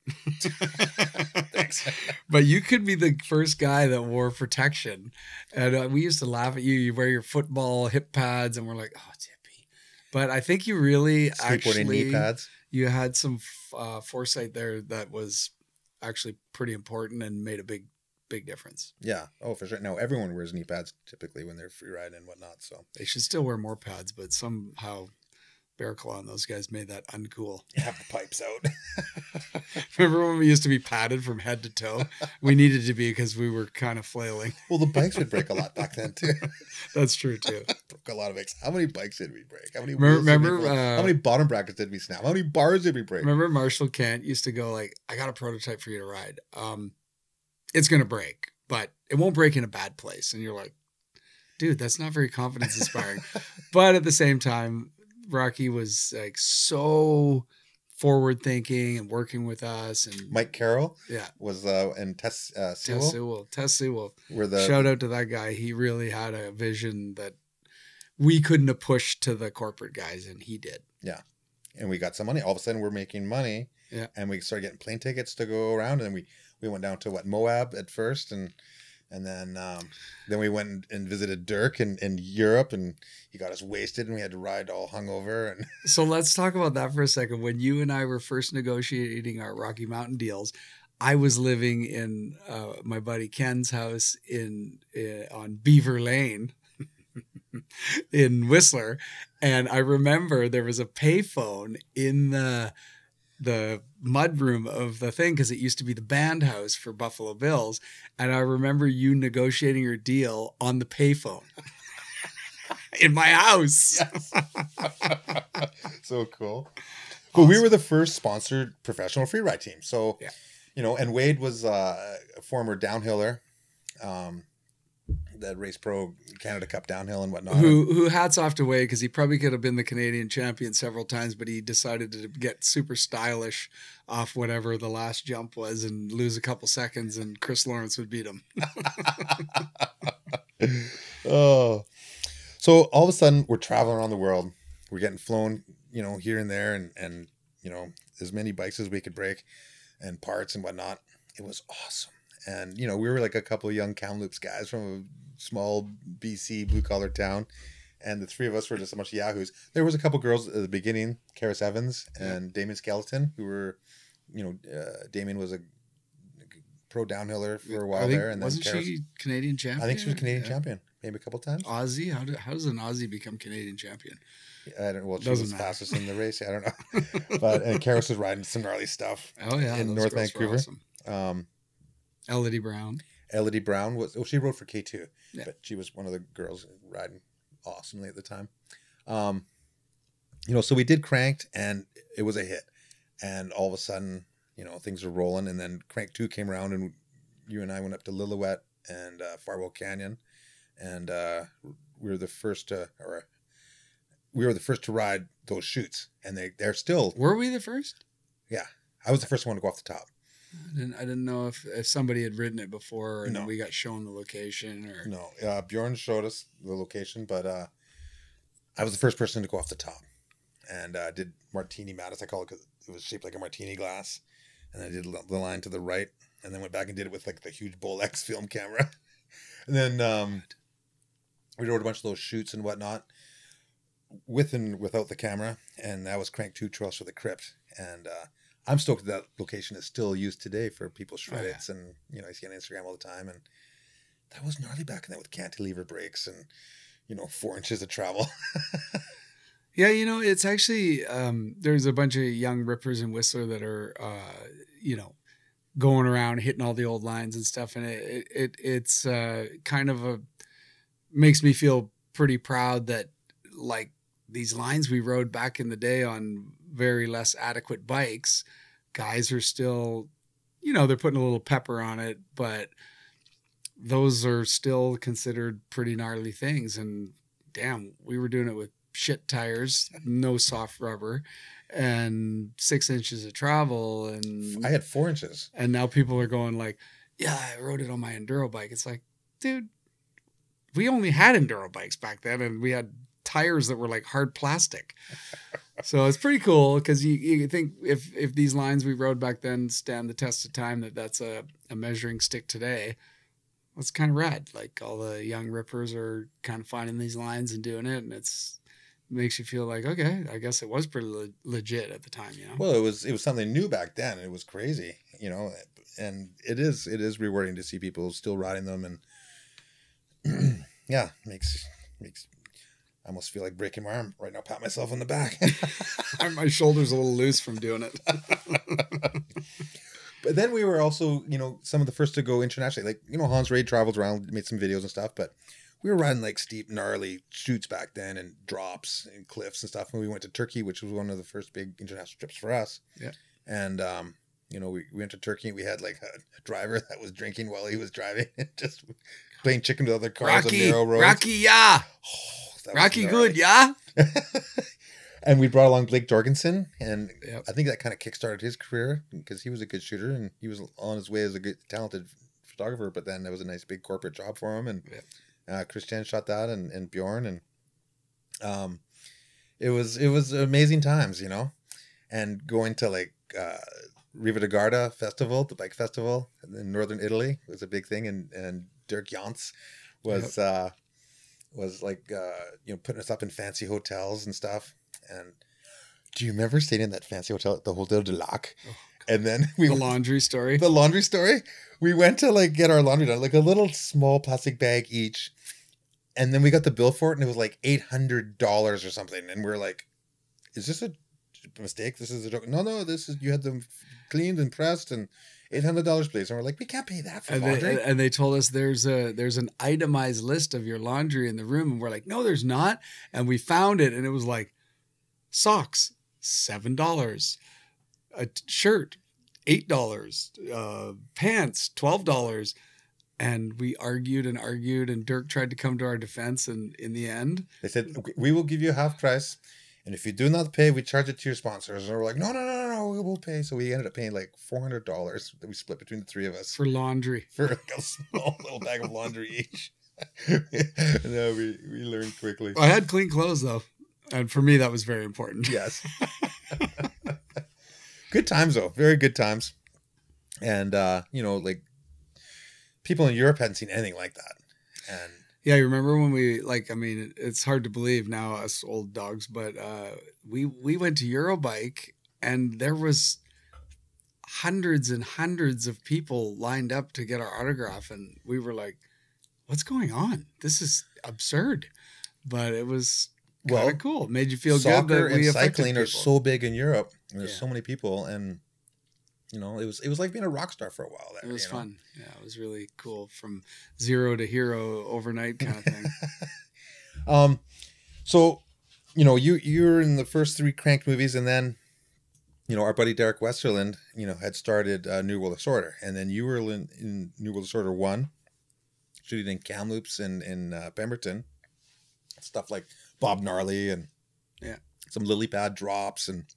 Thanks. But you could be the first guy that wore protection. And we used to laugh at you. You wear your football hip pads, and we're like, oh, it's hippie. But I think you really actually, knee pads. You had some foresight there that was actually pretty important and made a big difference. Yeah. Oh, for sure. No, everyone wears knee pads typically when they're free riding and whatnot. So they should still wear more pads, but somehow Bear Claw and those guys made that uncool. Have the pipes out. Remember when we used to be padded from head to toe? We needed to be because we were kind of flailing. Well, the bikes would break a lot back then too. That's true too. Broke a lot of bikes. How many bikes did we break? How many? How many bottom brackets did we snap? How many bars did we break? Remember Marshall Kent used to go like, "I got a prototype for you to ride. It's gonna break, but it won't break in a bad place." And you're like, "Dude, that's not very confidence inspiring." But at the same time, Rocky was like so forward thinking and working with us, and Mike Carroll, yeah, was and Tess Sewell. Tess Sewell. Were shout out to that guy. He really had a vision that we couldn't have pushed to the corporate guys, and he did. Yeah, and we got some money. All of a sudden, we're making money. Yeah, and we started getting plane tickets to go around, and we went down to Moab at first, and then we went and visited Dirk in Europe, and he got us wasted, and we had to ride all hungover. And so let's talk about that for a second. When you and I were first negotiating our Rocky Mountain deals, I was living in my buddy Ken's house on Beaver Lane in Whistler, and I remember there was a payphone in the mudroom of the thing because it used to be the band house for Buffalo Bills, and I remember you negotiating your deal on the payphone in my house. Yes. So cool. But we were the first sponsored professional freeride team. So, and Wade was a former downhiller that raced pro Canada Cup downhill and whatnot. Who hats off to Wade, because he probably could have been the Canadian champion several times, but he decided to get super stylish off whatever the last jump was and lose a couple seconds, and Chris Lawrence would beat him. Oh, so all of a sudden we're traveling around the world. We're getting flown, here and there, and as many bikes as we could break and parts and whatnot. It was awesome. And, you know, we were like a couple of young Kamloops guys from a small BC blue collar town. And the three of us were just a bunch of yahoos. There was a couple girls at the beginning, Karis Evans and Damien Skeleton, who were, you know, Damien was a pro downhiller for a while there. And wasn't then Karis, she Canadian champion? I think she was Canadian champion, maybe a couple times. Aussie? How does an Aussie become Canadian champion? I don't. Well, she was fastest in the race. I don't know. But Karis was riding some gnarly stuff. Oh yeah, in North Vancouver. Awesome. Elodie Brown. Elodie Brown was. Oh, she rode for K2, yeah. But she was one of the girls riding awesomely at the time. You know, so we did Cranked, and it was a hit. And all of a sudden, you know, things were rolling. And then Crank 2 came around, and you and I went up to Lillooet and Farwell Canyon, and we were the first to, ride those chutes. And they're still. Were we the first? Yeah, I was the first one to go off the top. I didn't know if somebody had ridden it before, and we got shown the location, or no. Bjorn showed us the location, but I was the first person to go off the top, and did Martini Mattis. I call it because it was shaped like a martini glass, and I did the line to the right, and then went back and did it with like the huge Bolex film camera, and then we rode a bunch of those chutes and whatnot, with and without the camera, and that was Crank 2 Trails for the Crypt, and I'm stoked that location is still used today for people's shredits, and you know, I see on Instagram all the time, and that was gnarly back in that with cantilever brakes and, you know, 4 inches of travel. Yeah, you know, it's actually there's a bunch of young rippers in Whistler that are you know, going around hitting all the old lines and stuff, and it's kind of makes me feel pretty proud that like these lines we rode back in the day on very less adequate bikes, guys are still, you know, they're putting a little pepper on it, but those are still considered pretty gnarly things. And damn, we were doing it with shit tires, no soft rubber, and 6 inches of travel. And I had 4 inches. And now people are going like, yeah, I rode it on my enduro bike. It's like, dude, we only had enduro bikes back then, and we had tires that were like hard plastic. So it's pretty cool because you think if these lines we rode back then stand the test of time, that's a measuring stick today. It's kind of rad. Like all the young rippers are kind of finding these lines and doing it, and it makes you feel like, okay, I guess it was pretty legit at the time, you know. Well, it was something new back then. It was crazy, you know, and it is rewarding to see people still riding them, and yeah, makes. I almost feel like breaking my arm right now. Pat myself on the back. My shoulder's a little loose from doing it. But then we were also, you know, some of the first to go internationally. Like, you know, Hans Raid traveled around, made some videos and stuff. But we were riding like steep, gnarly chutes back then, and drops and cliffs and stuff. And we went to Turkey, which was one of the first big international trips for us. Yeah. And you know, we went to Turkey, and we had like a driver that was drinking while he was driving, and just playing chicken with other cars on narrow roads. Rocky, yeah. Rocky good, yeah. And we brought along Blake Jorgensen, and I think that kind of kickstarted his career because he was a good shooter, and he was on his way as a good, talented photographer. But then there was a nice big corporate job for him, and Christian shot that, and Bjorn, and it was amazing times, you know. And going to like Riva de Garda festival, the bike festival in northern Italy, was a big thing, and Dirk Jans was like you know, putting us up in fancy hotels and stuff. And do you remember staying in that fancy hotel at the Hotel de Lac? Oh, and then the laundry story. The laundry story. We went to like get our laundry done, like a little small plastic bag each. And then we got the bill for it, and it was like $800 or something. And we're like, is this a mistake? This is a joke. No, this is, you had them cleaned and pressed, and $800, please. And we're like, we can't pay that for laundry. And they told us there's an itemized list of your laundry in the room. And we're like, no, there's not. And we found it, and it was like socks, $7, a shirt, $8, pants, $12. And we argued, and Dirk tried to come to our defense. And in the end, they said, we will give you half price. And if you do not pay, we charge it to your sponsors. And we're like, no, we will pay. So we ended up paying like $400 that we split between the three of us. For laundry. For like a small little bag of laundry each. No, we learned quickly. I had clean clothes, though. And for me, that was very important. Yes. Good times, though. Very good times. And, you know, like, people in Europe hadn't seen anything like that. And Yeah, you remember when we it's hard to believe now, us old dogs, but we went to Eurobike and there was hundreds and hundreds of people lined up to get our autograph, and we were like, what's going on? This is absurd. But it was kind of cool. It made you feel good that and cycling are so big in Europe. There's so many people, and you know, it was like being a rock star for a while there. It was fun. Yeah, it was really cool, from zero to hero overnight kind of thing. So, you know, you were in the first 3 Cranked movies, and then, you know, our buddy Derek Westerland, you know, had started New World Disorder, and then you were in New World Disorder 1, shooting in Kamloops and in Pemberton, stuff like Bob Gnarly and some lily pad drops, and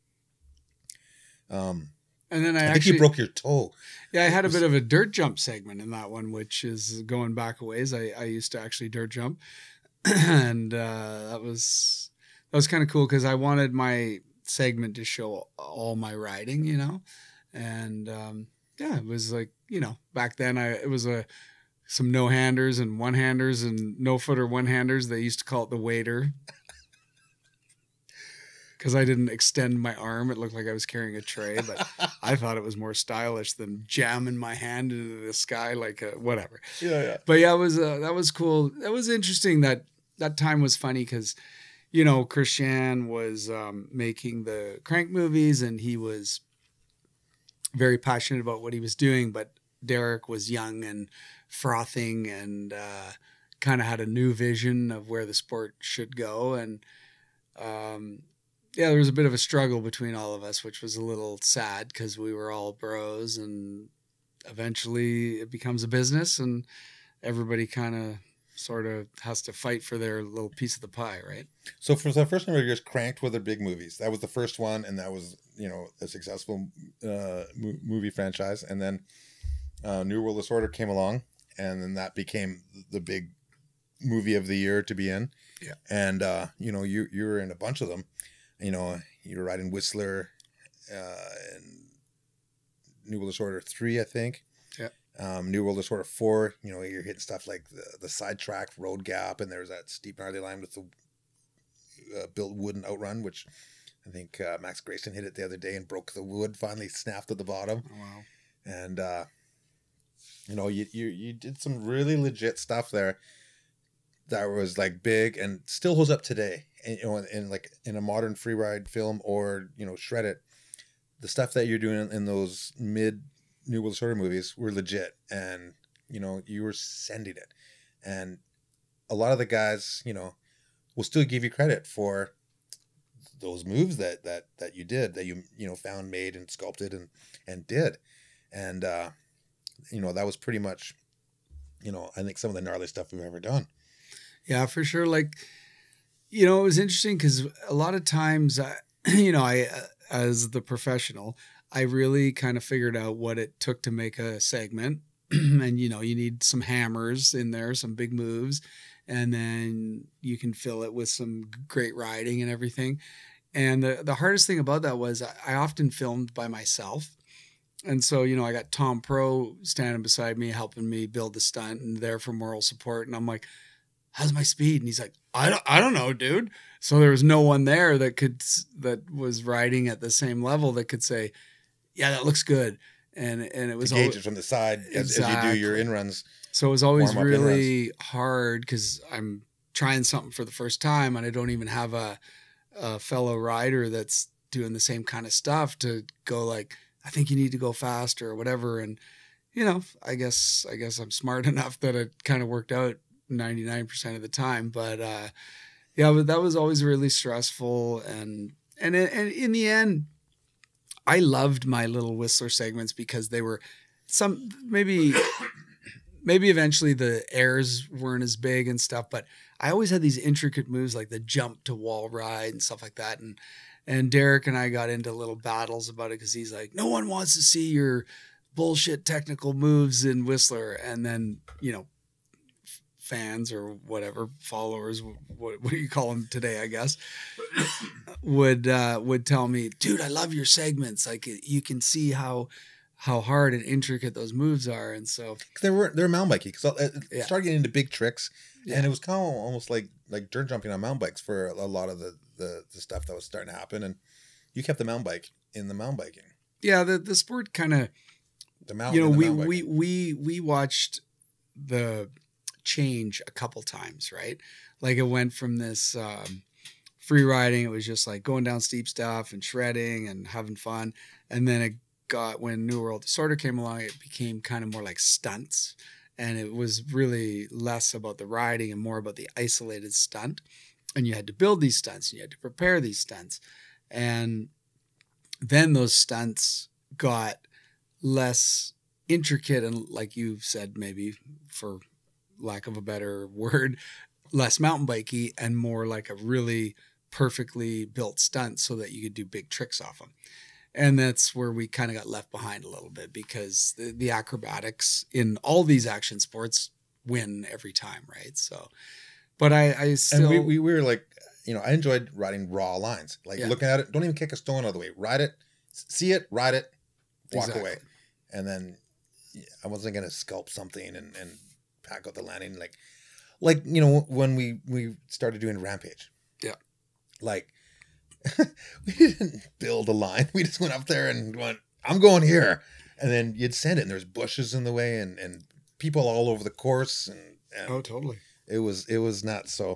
then I think you broke your toe. Yeah, I had a bit of a dirt jump segment in that one, which is going back a ways. I used to actually dirt jump, and that was kind of cool because I wanted my segment to show all my riding, you know, and it was like, you know, back then it was some no-handers and one-handers and no-footer one-handers. They used to call it the waiter. Because I didn't extend my arm. It looked like I was carrying a tray, but I thought it was more stylish than jamming my hand into the sky like whatever. Yeah. But yeah, it was that was cool. That was interesting. That time was funny because, you know, Christian was making the Crank movies, and he was very passionate about what he was doing. But Derek was young and frothing and kind of had a new vision of where the sport should go. And there was a bit of a struggle between all of us, which was a little sad because we were all bros, and eventually it becomes a business and everybody kind of sort of has to fight for their little piece of the pie, right? So for the first number of years, Cranked were the big movies. That was the first one, and that was, you know, a successful movie franchise. And then New World Disorder came along, and then that became the big movie of the year to be in. Yeah. And, you know, you were in a bunch of them. You know, you were riding Whistler and New World Disorder 3, I think. Yeah. New World Disorder 4, you know, you're hitting stuff like the sidetrack, Road Gap, and there's that steep gnarly line with the built wooden outrun, which I think Max Grayson hit it the other day and broke the wood, finally snapped at the bottom. Oh, wow. And, you know, you did some really legit stuff there that was like big and still holds up today. And, you know, in a modern free ride film, or, you know, Shred It, the stuff that you're doing in those mid New World Disorder movies were legit, and, you know, you were sending it. And a lot of the guys, you know, will still give you credit for those moves that you did, that you know, found, made, and sculpted and did. And, you know, that was pretty much, you know, I think some of the gnarly stuff we've ever done. Yeah, for sure. Like, you know, it was interesting because a lot of times, you know, I, as the professional, I really kind of figured out what it took to make a segment. And, you know, you need some hammers in there, some big moves, and then you can fill it with some great riding and everything. And the hardest thing about that was I often filmed by myself. And so, you know, I got Tom Pro standing beside me, helping me build the stunt and there for moral support. And I'm like, how's my speed? And he's like, I don't know, dude. So there was no one there that was riding at the same level that could say, yeah, that looks good. And it was gauge it from the side as you do your in-runs. So it was always really hard because I'm trying something for the first time and I don't even have a fellow rider that's doing the same kind of stuff to go like, I think you need to go faster or whatever. And, you know, I guess I'm smart enough that it kind of worked out 99% of the time. But yeah, but that was always really stressful. And in the end, I loved my little Whistler segments because they were maybe eventually the airs weren't as big and stuff, but I always had these intricate moves like the jump to wall ride and stuff like that. And Derek and I got into little battles about it because he's like, no one wants to see your bullshit technical moves in Whistler. And then, you know, fans or whatever, followers, what do you call them today, I guess, would tell me, dude, I love your segments. Like, you can see how how hard and intricate those moves are. And so They're mountain biking. So it Yeah. started getting into big tricks, Yeah. and it was kind of almost like dirt jumping on mountain bikes for a lot of the stuff that was starting to happen. And you kept the mountain bike in the mountain biking. yeah, the sport kind of, The mountain. we watched the change a couple times, right? Like it went from this free riding, it was just like going down steep stuff and shredding and having fun, and then it got, when New World Disorder came along, it became kind of more like stunts, and it was really less about the riding and more about the isolated stunt, and you had to build these stunts and you had to prepare these stunts, and then those stunts got less intricate and, like you said, maybe for lack of a better word, less mountain bikey and more like a really perfectly built stunt so that you could do big tricks off them. And that's where we kind of got left behind a little bit, because the acrobatics in all these action sports win every time, right? So, but I still... And we were like, I enjoyed riding raw lines. Like looking at it, don't even kick a stone out of the way. Ride it, see it, ride it, walk away. And then I wasn't going to sculpt something and pack out the landing. Like when we started doing Rampage. Yeah. Like, we didn't build a line. We just went up there and went, I'm going here. And then you'd send it, and there's bushes in the way and people all over the course. And oh, totally. It was nuts. So,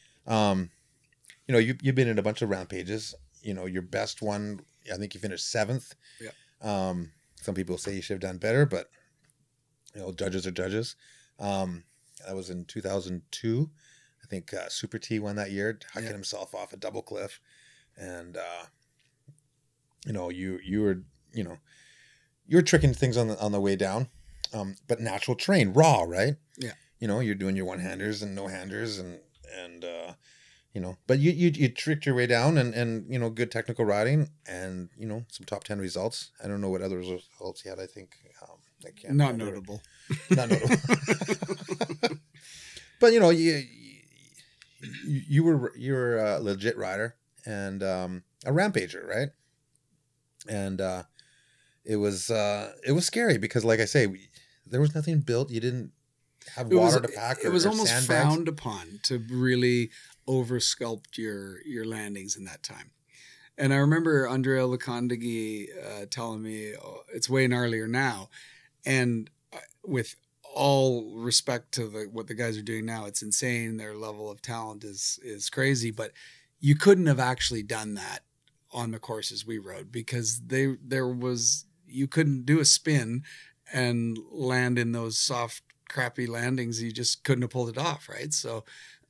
you've been in a bunch of Rampages. Your best one, I think you finished 7th. Yeah. Some people say you should have done better, but judges are judges. That was in 2002. I think Super T won that year, hucking himself off a double cliff, and you were tricking things on the way down, but natural terrain, raw, right? Yeah. You're doing your one-handers and no-handers and but you tricked your way down and good technical riding and some top 10 results. I don't know what other results you had. I think I can't not remember. notable. Not notable. But you were a legit rider and a rampager, right? And it was scary because, like I say, there was nothing built. You didn't have water to pack. It was almost sandbags. frowned upon to really over sculpt your landings in that time. And I remember Andrea Lacondaghi telling me, it's way gnarlier now. And with all respect to what the guys are doing now, it's insane. Their level of talent is crazy, but you couldn't have actually done that on the courses we rode because you couldn't do a spin and land in those soft, crappy landings. You just couldn't have pulled it off. Right. So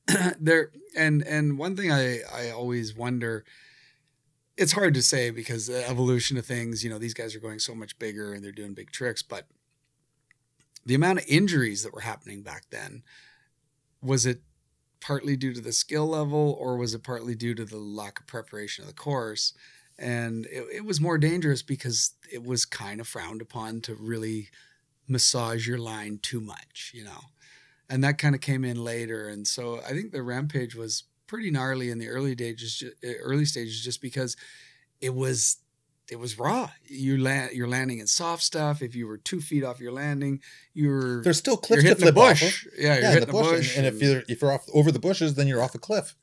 and one thing I always wonder, it's hard to say because the evolution of things, these guys are going so much bigger and they're doing big tricks, but the amount of injuries that were happening back then, was it partly due to the skill level or was it partly due to the lack of preparation of the course? And it was more dangerous because it was kind of frowned upon to really massage your line too much, and that kind of came in later. And so I think the Rampage was pretty gnarly in the early stages just because it was raw. You're landing in soft stuff. If you were 2 feet off your landing, there's still cliffs to flip the bush. Off. Yeah, you're hitting the bush. And if you're off over the bushes, then you're off a cliff.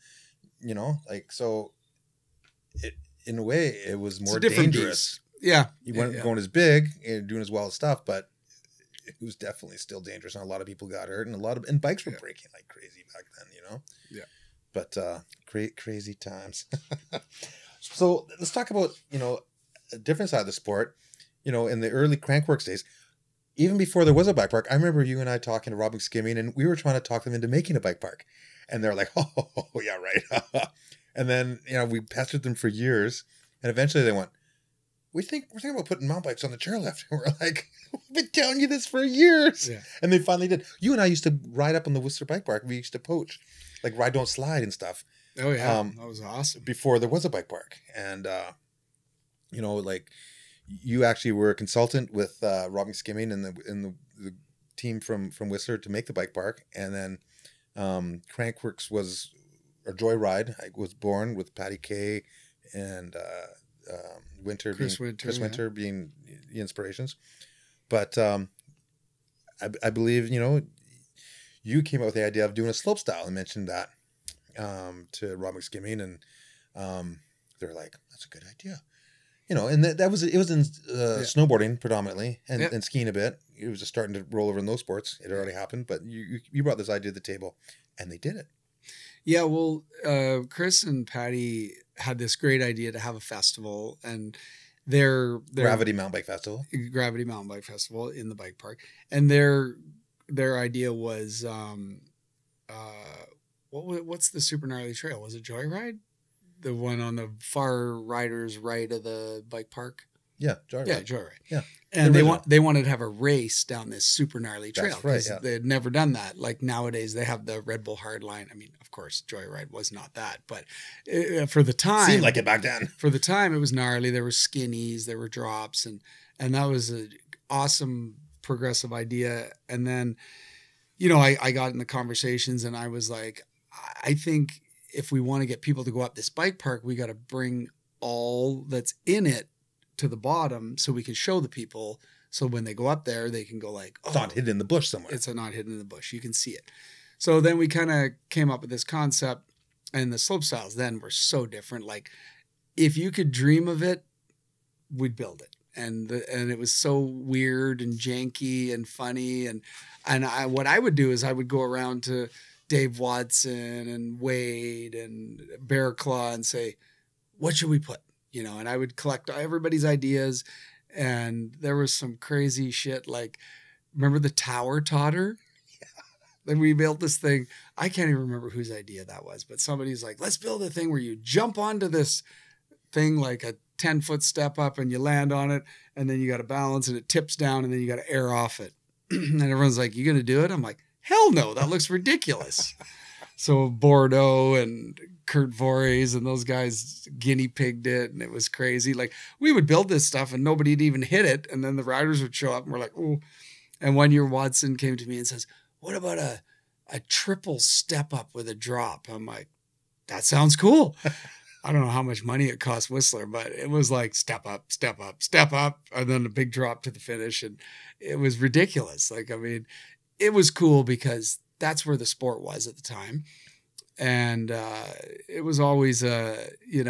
So it, in a way, it was more dangerous. Beast. Yeah, you weren't going as big and doing as well as stuff, but it was definitely still dangerous, and a lot of people got hurt, and bikes were breaking like crazy back then. Yeah. But crazy times. So let's talk about a different side of the sport. In the early Crankworks days, even before there was a bike park, I remember you and I talking to Rob McSkimming, and we were trying to talk them into making a bike park, and they're like, "Oh, yeah, right." And then we pestered them for years, and eventually they went, we're thinking about putting mountain bikes on the chairlift. And we're like, we've been telling you this for years. Yeah. And they finally did. You and I used to ride up on the Whistler Bike Park. We used to poach, like ride, don't slide and stuff. Oh, yeah. That was awesome. Before there was a bike park. And, like you actually were a consultant with Rob McSkimming and the team from Whistler to make the bike park. And then Crankworks or Joyride was born with Patty Kay and Winter Chris being Winter, Chris yeah. Winter being the inspirations. But I believe, you came up with the idea of doing a slope style and mentioned that to Rob McSkimming, and they're like, that's a good idea. And it was in snowboarding predominantly and skiing a bit. It was just starting to roll over in those sports. It already happened, but you brought this idea to the table, and they did it. Yeah, well, Chris and Patty had this great idea to have a festival, and their Gravity Mountain Bike Festival. Gravity Mountain Bike Festival in the bike park, and their idea was, what's the super gnarly trail? Was it Joyride? The one on the far rider's right of the bike park? Yeah, Joyride. Yeah, Joyride. Yeah. And they wanted to have a race down this super gnarly trail. That's right, yeah. They had never done that. Like nowadays, they have the Red Bull Hardline. I mean, of course, Joyride was not that, but for the time, seemed like it back then. For the time, it was gnarly. There were skinnies, there were drops, and that was an awesome progressive idea. And then, I got in the conversations, and I was like, I think if we want to get people to go up this bike park, we got to bring all that's in it to the bottom so we can show the people. So when they go up there, they can go like, it's not hidden in the bush somewhere. It's not hidden in the bush. You can see it. So then we kind of came up with this concept, and the slope styles then were so different. Like if you could dream of it, we'd build it. And it was so weird and janky and funny. And what I would do is I would go around to Dave Watson and Wade and Bear Claw and say, what should we put? And I would collect everybody's ideas, and there was some crazy shit. Like, remember the Tower Totter? Yeah. Then we built this thing. I can't even remember whose idea that was, but somebody's like, let's build a thing where you jump onto this thing like a 10-foot step up and you land on it, and then you got to balance and it tips down, and then you got to air off it. And everyone's like, you going to do it? I'm like, hell no, that looks ridiculous. So Bordeaux and Kurt Voorhees and those guys guinea pigged it, and it was crazy. Like we would build this stuff and nobody'd even hit it, and then the riders would show up and we're like, oh. And one year Watson came to me and says, what about a triple step up with a drop? I'm like, that sounds cool. I don't know how much money it cost Whistler, but it was like step up, step up, step up, and then a big drop to the finish. And it was ridiculous. Like, I mean, it was cool because that's where the sport was at the time. And it was always a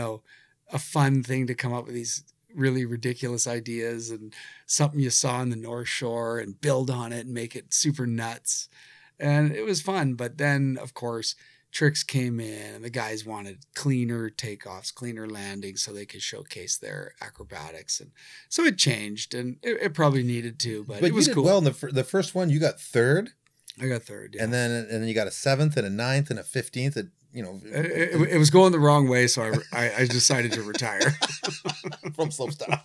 fun thing to come up with these really ridiculous ideas and something you saw on the North Shore and build on it and make it super nuts. And it was fun. But then, of course, Tricks came in and the guys wanted cleaner takeoffs, cleaner landings so they could showcase their acrobatics. And so it changed, and it probably needed to, but it was you did cool. Well, in the first one, you got third. I got third, yeah. And then you got a 7th and a 9th and a 15th. It was going the wrong way, so I decided to retire. From slopestyle.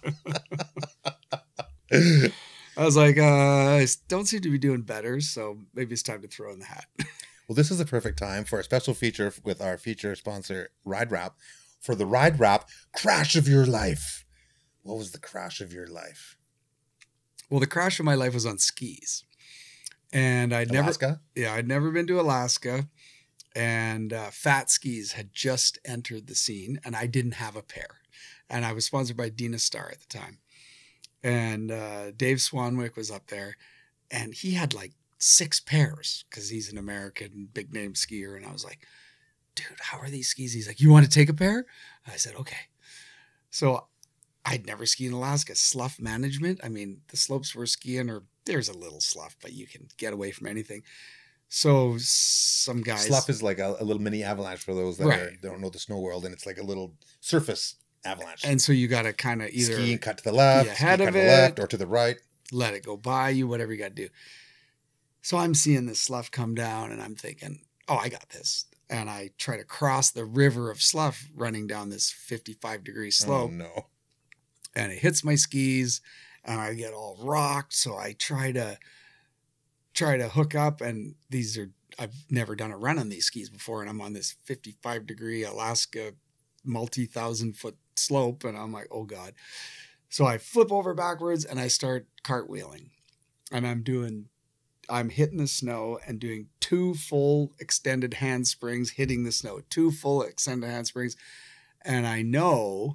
I was like, I don't seem to be doing better, so maybe it's time to throw in the hat. Well, this is the perfect time for a special feature with our feature sponsor, Ride Wrap, for the Ride Wrap Crash of Your Life. What was the crash of your life? Well, the crash of my life was on skis. And I'd never been to Alaska, and Fat Skis had just entered the scene, and I didn't have a pair. And I was sponsored by Dina Star at the time. And Dave Swanwick was up there, and he had like 6 pairs because he's an American big name skier. And I was like, dude, how are these skis? He's like, you want to take a pair? I said, okay. So I'd never skied in Alaska. Slough management. I mean, the slopes we're skiing there's a little slough, but you can get away from anything. So some guys. Slough is like a little mini avalanche for those that don't know the snow world, and it's like a little surface avalanche. And so you got to kind of either ski and cut to the left, ahead of to the left, or to the right. Let it go by you, whatever you got to do. So I'm seeing this slough come down, and I'm thinking, oh, I got this. And I try to cross the river of slough running down this 55-degree slope. Oh, no. And it hits my skis, and I get all rocked. So I try to hook up, and I've never done a run on these skis before, and I'm on this 55-degree Alaska multi-1,000-foot slope, and I'm like, oh God. So I flip over backwards, and I start cartwheeling, and I'm hitting the snow and doing 2 full extended handsprings, hitting the snow, 2 full extended handsprings. And I know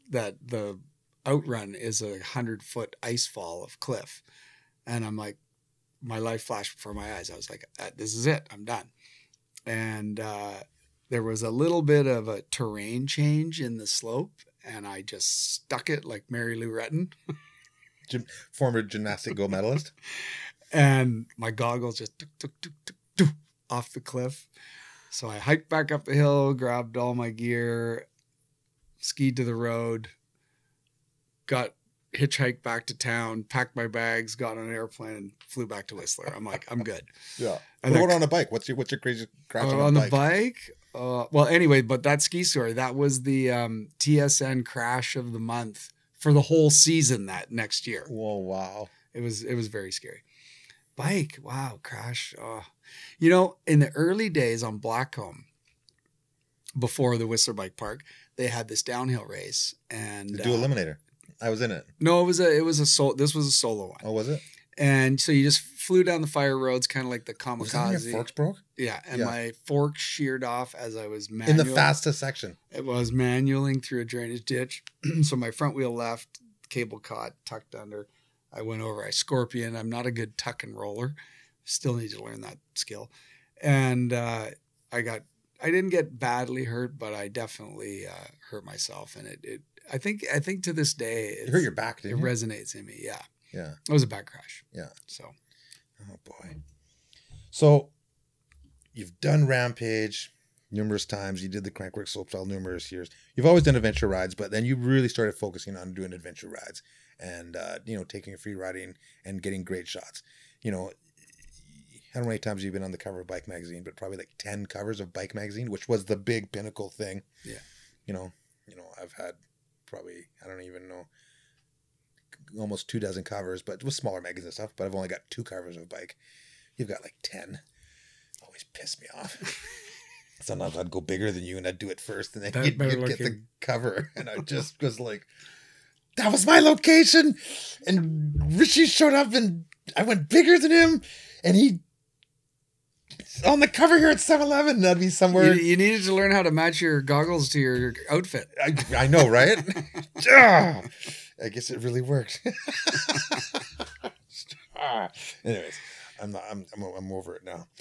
that the outrun is 100-foot ice fall of cliff. And I'm like, my life flashed before my eyes. I was like, this is it. I'm done. And there was a little bit of a terrain change in the slope, and I just stuck it like Mary Lou Retton. Former gymnastic gold medalist. And my goggles just tuk, off the cliff. So I hiked back up the hill, grabbed all my gear, skied to the road, got hitchhiked back to town, packed my bags, got on an airplane, and flew back to Whistler. I'm like, I'm good. Yeah. And what about on a bike? What's your crazy crash on the bike? Well, anyway, but that ski story, that was the TSN crash of the month for the whole season that next year. Whoa, wow. It was very scary. Bike, wow, crash. Oh. You know, in the early days on Blackcomb, before the Whistler Bike Park, they had this downhill race, and Do Eliminator. I was in it. No, this was a solo one. Oh, was it? And so you just flew down the fire roads, kind of like the kamikaze. Was that when your forks broke? Yeah, and my fork sheared off as I was in the fastest section. It was manualing through a drainage ditch, so my front wheel left, cable caught, tucked under. I went over. I scorpion. I'm not a good tuck and roller. Still need to learn that skill. And I didn't get badly hurt, but I definitely hurt myself. And I think to this day, You hurt your back, didn't you? It resonates in me. Yeah. Yeah. It was a bad crash. Yeah. So. Oh boy. So you've done Rampage numerous times. You did the Crankworx Slopestyle numerous years. You've always done adventure rides, but then you really started focusing on doing adventure rides and, taking a free riding and getting great shots. I don't know how many times you've been on the cover of Bike Magazine, but probably like 10 covers of Bike Magazine, which was the big pinnacle thing. Yeah. I've had probably, I don't even know, almost 24 covers, but it was smaller magazines and stuff, but I've only got 2 covers of Bike. You've got like 10. Always piss me off. Sometimes I'd go bigger than you and I'd do it first, and then you'd get the cover, and I just was like, that was my location, and Richie showed up and I went bigger than him, and he on the cover here at 7-Eleven. That'd be somewhere. You needed to learn how to match your goggles to your outfit. I know, right? I guess it really worked. Anyways, I'm over it now.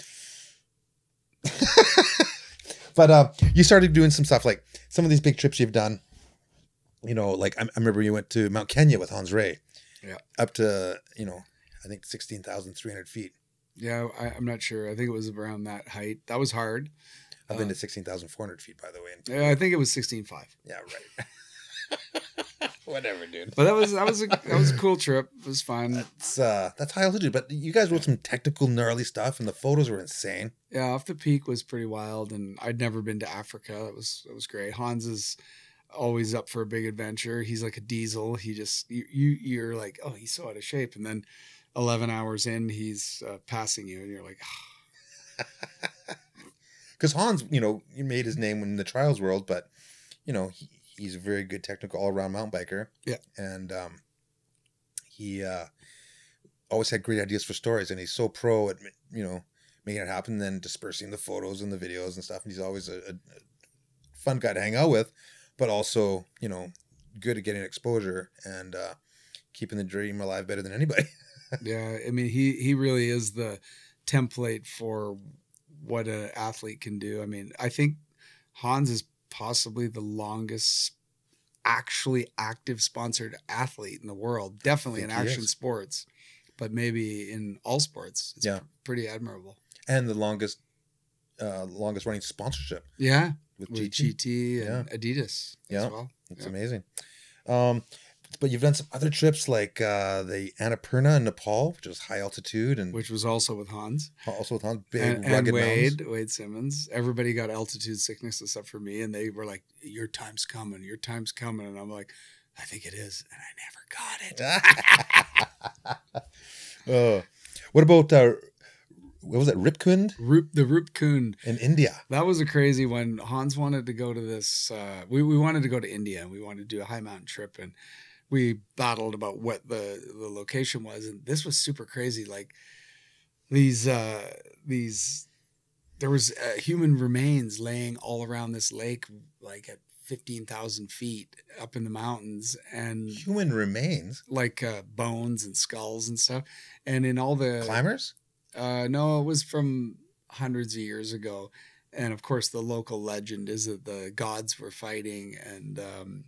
But you started doing some stuff like some of these big trips you've done. Like I remember you went to Mount Kenya with Hans Ray. Yeah. Up to I think 16,300 feet. Yeah, I'm not sure. I think it was around that height. That was hard. I've been to 16,400 feet, by the way. Yeah, I think it was 16.5. Yeah, right. Whatever, dude. But that was a cool trip. It was fun. That's high altitude. But you guys wrote some technical, gnarly stuff, and the photos were insane. Yeah, Off the Peak was pretty wild, and I'd never been to Africa. It was great. Hans is always up for a big adventure. He's like a diesel. He just you're like, oh, he's so out of shape, and then 11 hours in, he's passing you, and you're like, oh. Because Hans, he made his name in the trials world, but he's a very good technical all-around mountain biker. Yeah, and he always had great ideas for stories, and he's so pro at making it happen, and then dispersing the photos and the videos and stuff. And he's always a fun guy to hang out with, but also good at getting exposure and keeping the dream alive better than anybody. Yeah, I mean, he really is the template for what an athlete can do. I mean, I think Hans is possibly the longest actually active sponsored athlete in the world. Definitely in action sports, but maybe in all sports. It's pretty admirable. And the longest running sponsorship. Yeah, with GT and Adidas. Yeah, as well. It's amazing. But you've done some other trips like the Annapurna in Nepal, which was high altitude, and which was also with Hans. Big rugged mountains. Wade Simmons. Everybody got altitude sickness except for me, and they were like, "Your time's coming, your time's coming," and I'm like, "I think it is," and I never got it. What about what was that? Rupkund? The Rupkund in India. That was a crazy one. Hans wanted to go to this. We wanted to go to India, and we wanted to do a high mountain trip, and we battled about what the location was, and this was super crazy. Like these there was human remains laying all around this lake, like at 15,000 feet up in the mountains, and Human remains? like bones and skulls and stuff. And in all the Climbers? no, it was from hundreds of years ago. And of course, the local legend is that the gods were fighting, and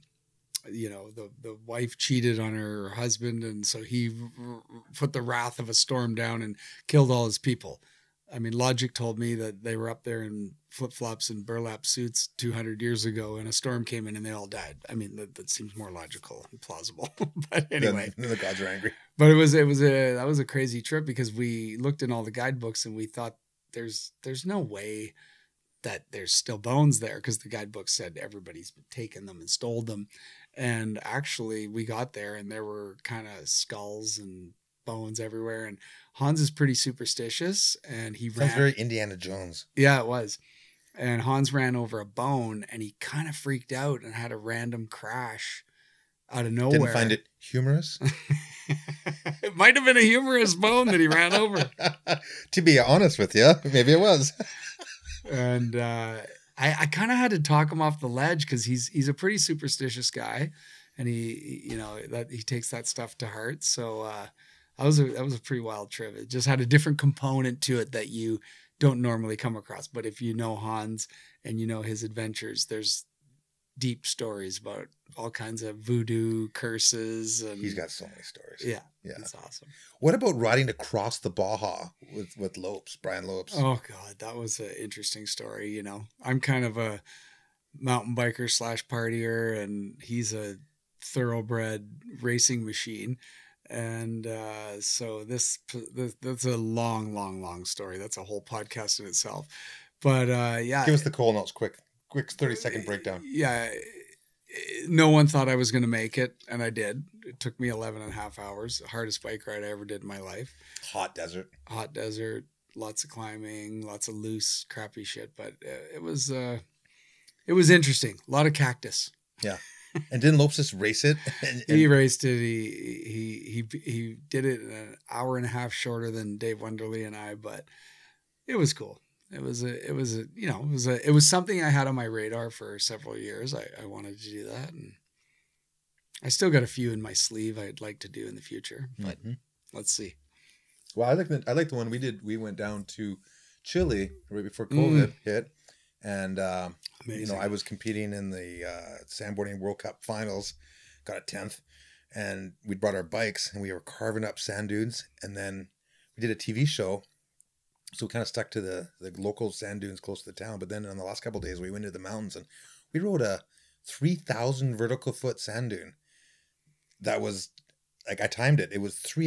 the wife cheated on her husband, and so he put the wrath of a storm down and killed all his people. I mean, logic told me that they were up there in flip-flops and burlap suits 200 years ago, and a storm came in and they all died. I mean, that seems more logical and plausible. But anyway, Then the gods are angry. but that was a crazy trip, because we looked in all the guidebooks and we thought there's no way that there's still bones there, because the guidebook said everybody's taken them and stole them. And actually we got there and there were kind of skulls and bones everywhere. And Hans is pretty superstitious, and he Sounds very Indiana Jones. Yeah, it was. And Hans ran over a bone and he kind of freaked out and had a random crash out of nowhere. Didn't find it humorous? It might have been a humorous bone that he ran over. To be honest with you, maybe it was. And I kind of had to talk him off the ledge, because he's a pretty superstitious guy, and he takes that stuff to heart. So that was a pretty wild trip. It just had a different component to it that you don't normally come across. But if you know Hans and you know his adventures, there's deep stories about all kinds of voodoo curses, and He's got so many stories. yeah, Yeah. it's awesome. What about riding across the Baja with Lopes, Brian Lopes? Oh God, that was an interesting story. I'm kind of a mountain biker / partier, and he's a thoroughbred racing machine. And so that's a long story. That's a whole podcast in itself. But yeah, Give us the Cole Notes, quick 30-second breakdown. Yeah, no one thought I was going to make it, and I did. It took me 11 and a half hours. The hardest bike ride I ever did in my life. Hot desert, Lots of climbing, lots of loose, crappy shit. But it was interesting. A lot of cactus. Yeah. And didn't Lopes just race it? He raced it. He did it in an hour and a half shorter than Dave Wonderly and I, but it was cool. It was something I had on my radar for several years. I wanted to do that, and I still got a few in my sleeve I'd like to do in the future, but let's see. Well, I like the one we did. We went down to Chile right before COVID hit, and I was competing in the Sandboarding World Cup finals, got a 10th, and we brought our bikes and we were carving up sand dunes, and then we did a TV show. So we kind of stuck to the local sand dunes close to the town. But then on the last couple of days, we went into the mountains and we rode a 3,000 vertical foot sand dune. That was, like, I timed it. It was 3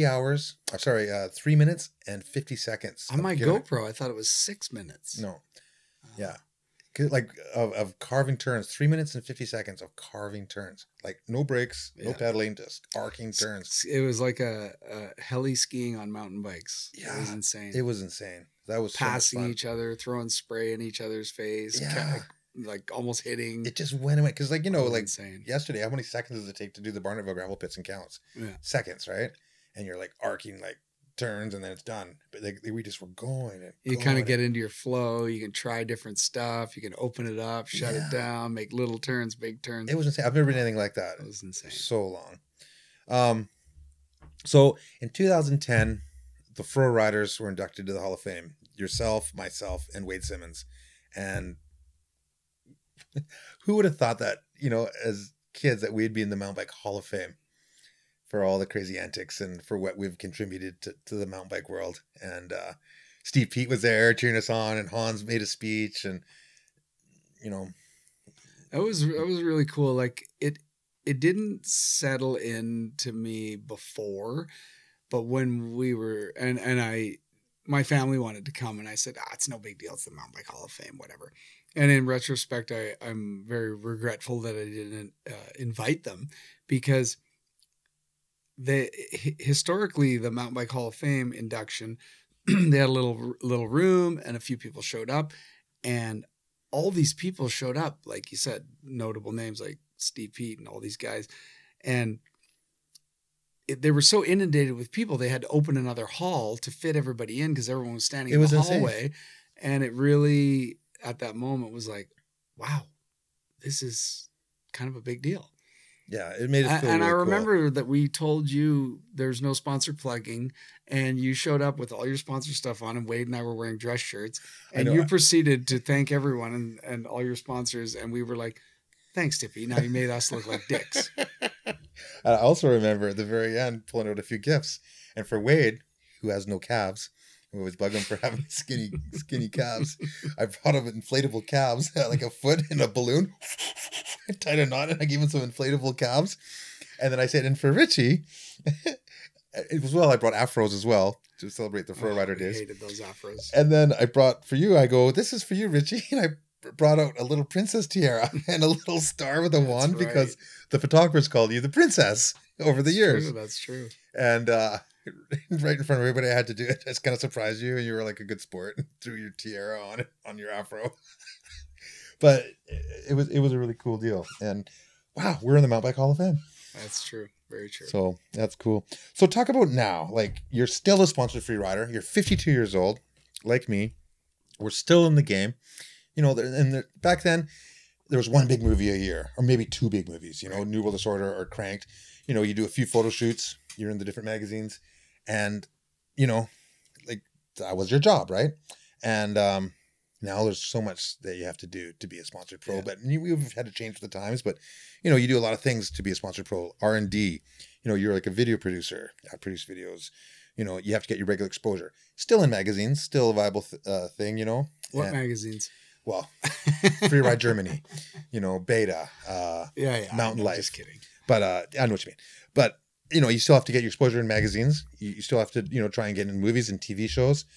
minutes and 50 seconds. On my GoPro, I thought it was 6 minutes. No. Yeah. Like of carving turns, 3 minutes and 50 seconds of carving turns. Like no brakes, no pedaling, just arcing turns. It was like a heli skiing on mountain bikes. Yeah. It was insane. It was insane. That was passing so much fun. each other, throwing spray in each other's face. Yeah. Like almost hitting. It just went away. Because like insane. Yesterday, how many seconds does it take to do the Barnetville gravel pits and counts? Yeah. Seconds, right? And you're like arcing like turns and then it's done. But we just were going. You kind of get into your flow. You can try different stuff. You can open it up, shut it down, make little turns, big turns. It was insane. I've never been anything like that. It was insane. So long. So in 2010, the Fro Riders were inducted to the Hall of Fame. Yourself, myself, and Wade Simmons. And who would have thought that, as kids, that we'd be in the Mountain Bike Hall of Fame for all the crazy antics and for what we've contributed to the mountain bike world. And Steve Pete was there cheering us on, and Hans made a speech, and that was really cool. Like it didn't settle in to me before, but when we were my family wanted to come, and I said, it's no big deal. It's the Mountain Bike Hall of Fame, whatever. And in retrospect, I'm very regretful that I didn't invite them, because historically the Mountain Bike Hall of Fame induction, they had a little room and a few people showed up, and all these people showed up, like you said, notable names like Steve Pete and all these guys. And they were so inundated with people, they had to open another hall to fit everybody in because everyone was standing in the hallway. And it really, at that moment, was like, wow, this is kind of a big deal. Yeah, it made us feel And really I cool. remember that we told you there's no sponsor plugging, and you showed up with all your sponsor stuff on, and Wade and I were wearing dress shirts, I and know. you proceeded to thank everyone and all your sponsors, and we were like, thanks, Tippy. Now you made us look like dicks. I also remember at the very end pulling out a few gifts. And for Wade, who has no calves, we always bug him for having skinny calves. I brought him inflatable calves, like a foot in a balloon. I tied a knot and I gave him some inflatable calves. And then I said, and for Richie, I brought afros as well to celebrate the Fro Rider I days. hated those afros. And then I brought for you, I go, this is for you, Richie. And I brought out a little princess tiara and a little star with a wand right. because the photographers called you the princess over the years. That's true. And right in front of everybody, I had to do it. I just kind of surprised you, and you were like a good sport and threw your tiara on your afro. But it was a really cool deal. And wow, we're in the Mountain Bike Hall of Fame. That's true. Very true. So that's cool. So talk about now. Like, you're still a sponsored free rider. You're 52 years old, like me. We're still in the game. You know, back then, there was one big movie a year, or maybe two big movies. You know, New World Disorder or Cranked. You know, you do a few photo shoots. You're in the different magazines, and you know, like, that was your job, right? And now there's so much that you have to do to be a sponsored pro. Yeah. But we've had to change with the times. But you know, you do a lot of things to be a sponsored pro. R&D. You know, you're like a video producer. I produce videos. You know, you have to get your regular exposure. Still in magazines. Still a viable thing. You know. What magazines? Well, Free Ride Germany. You know, Beta. Mountain Life. Just kidding. But I know what you mean. But you know, you still have to get your exposure in magazines. You still have to, you know, try and get in movies and TV shows,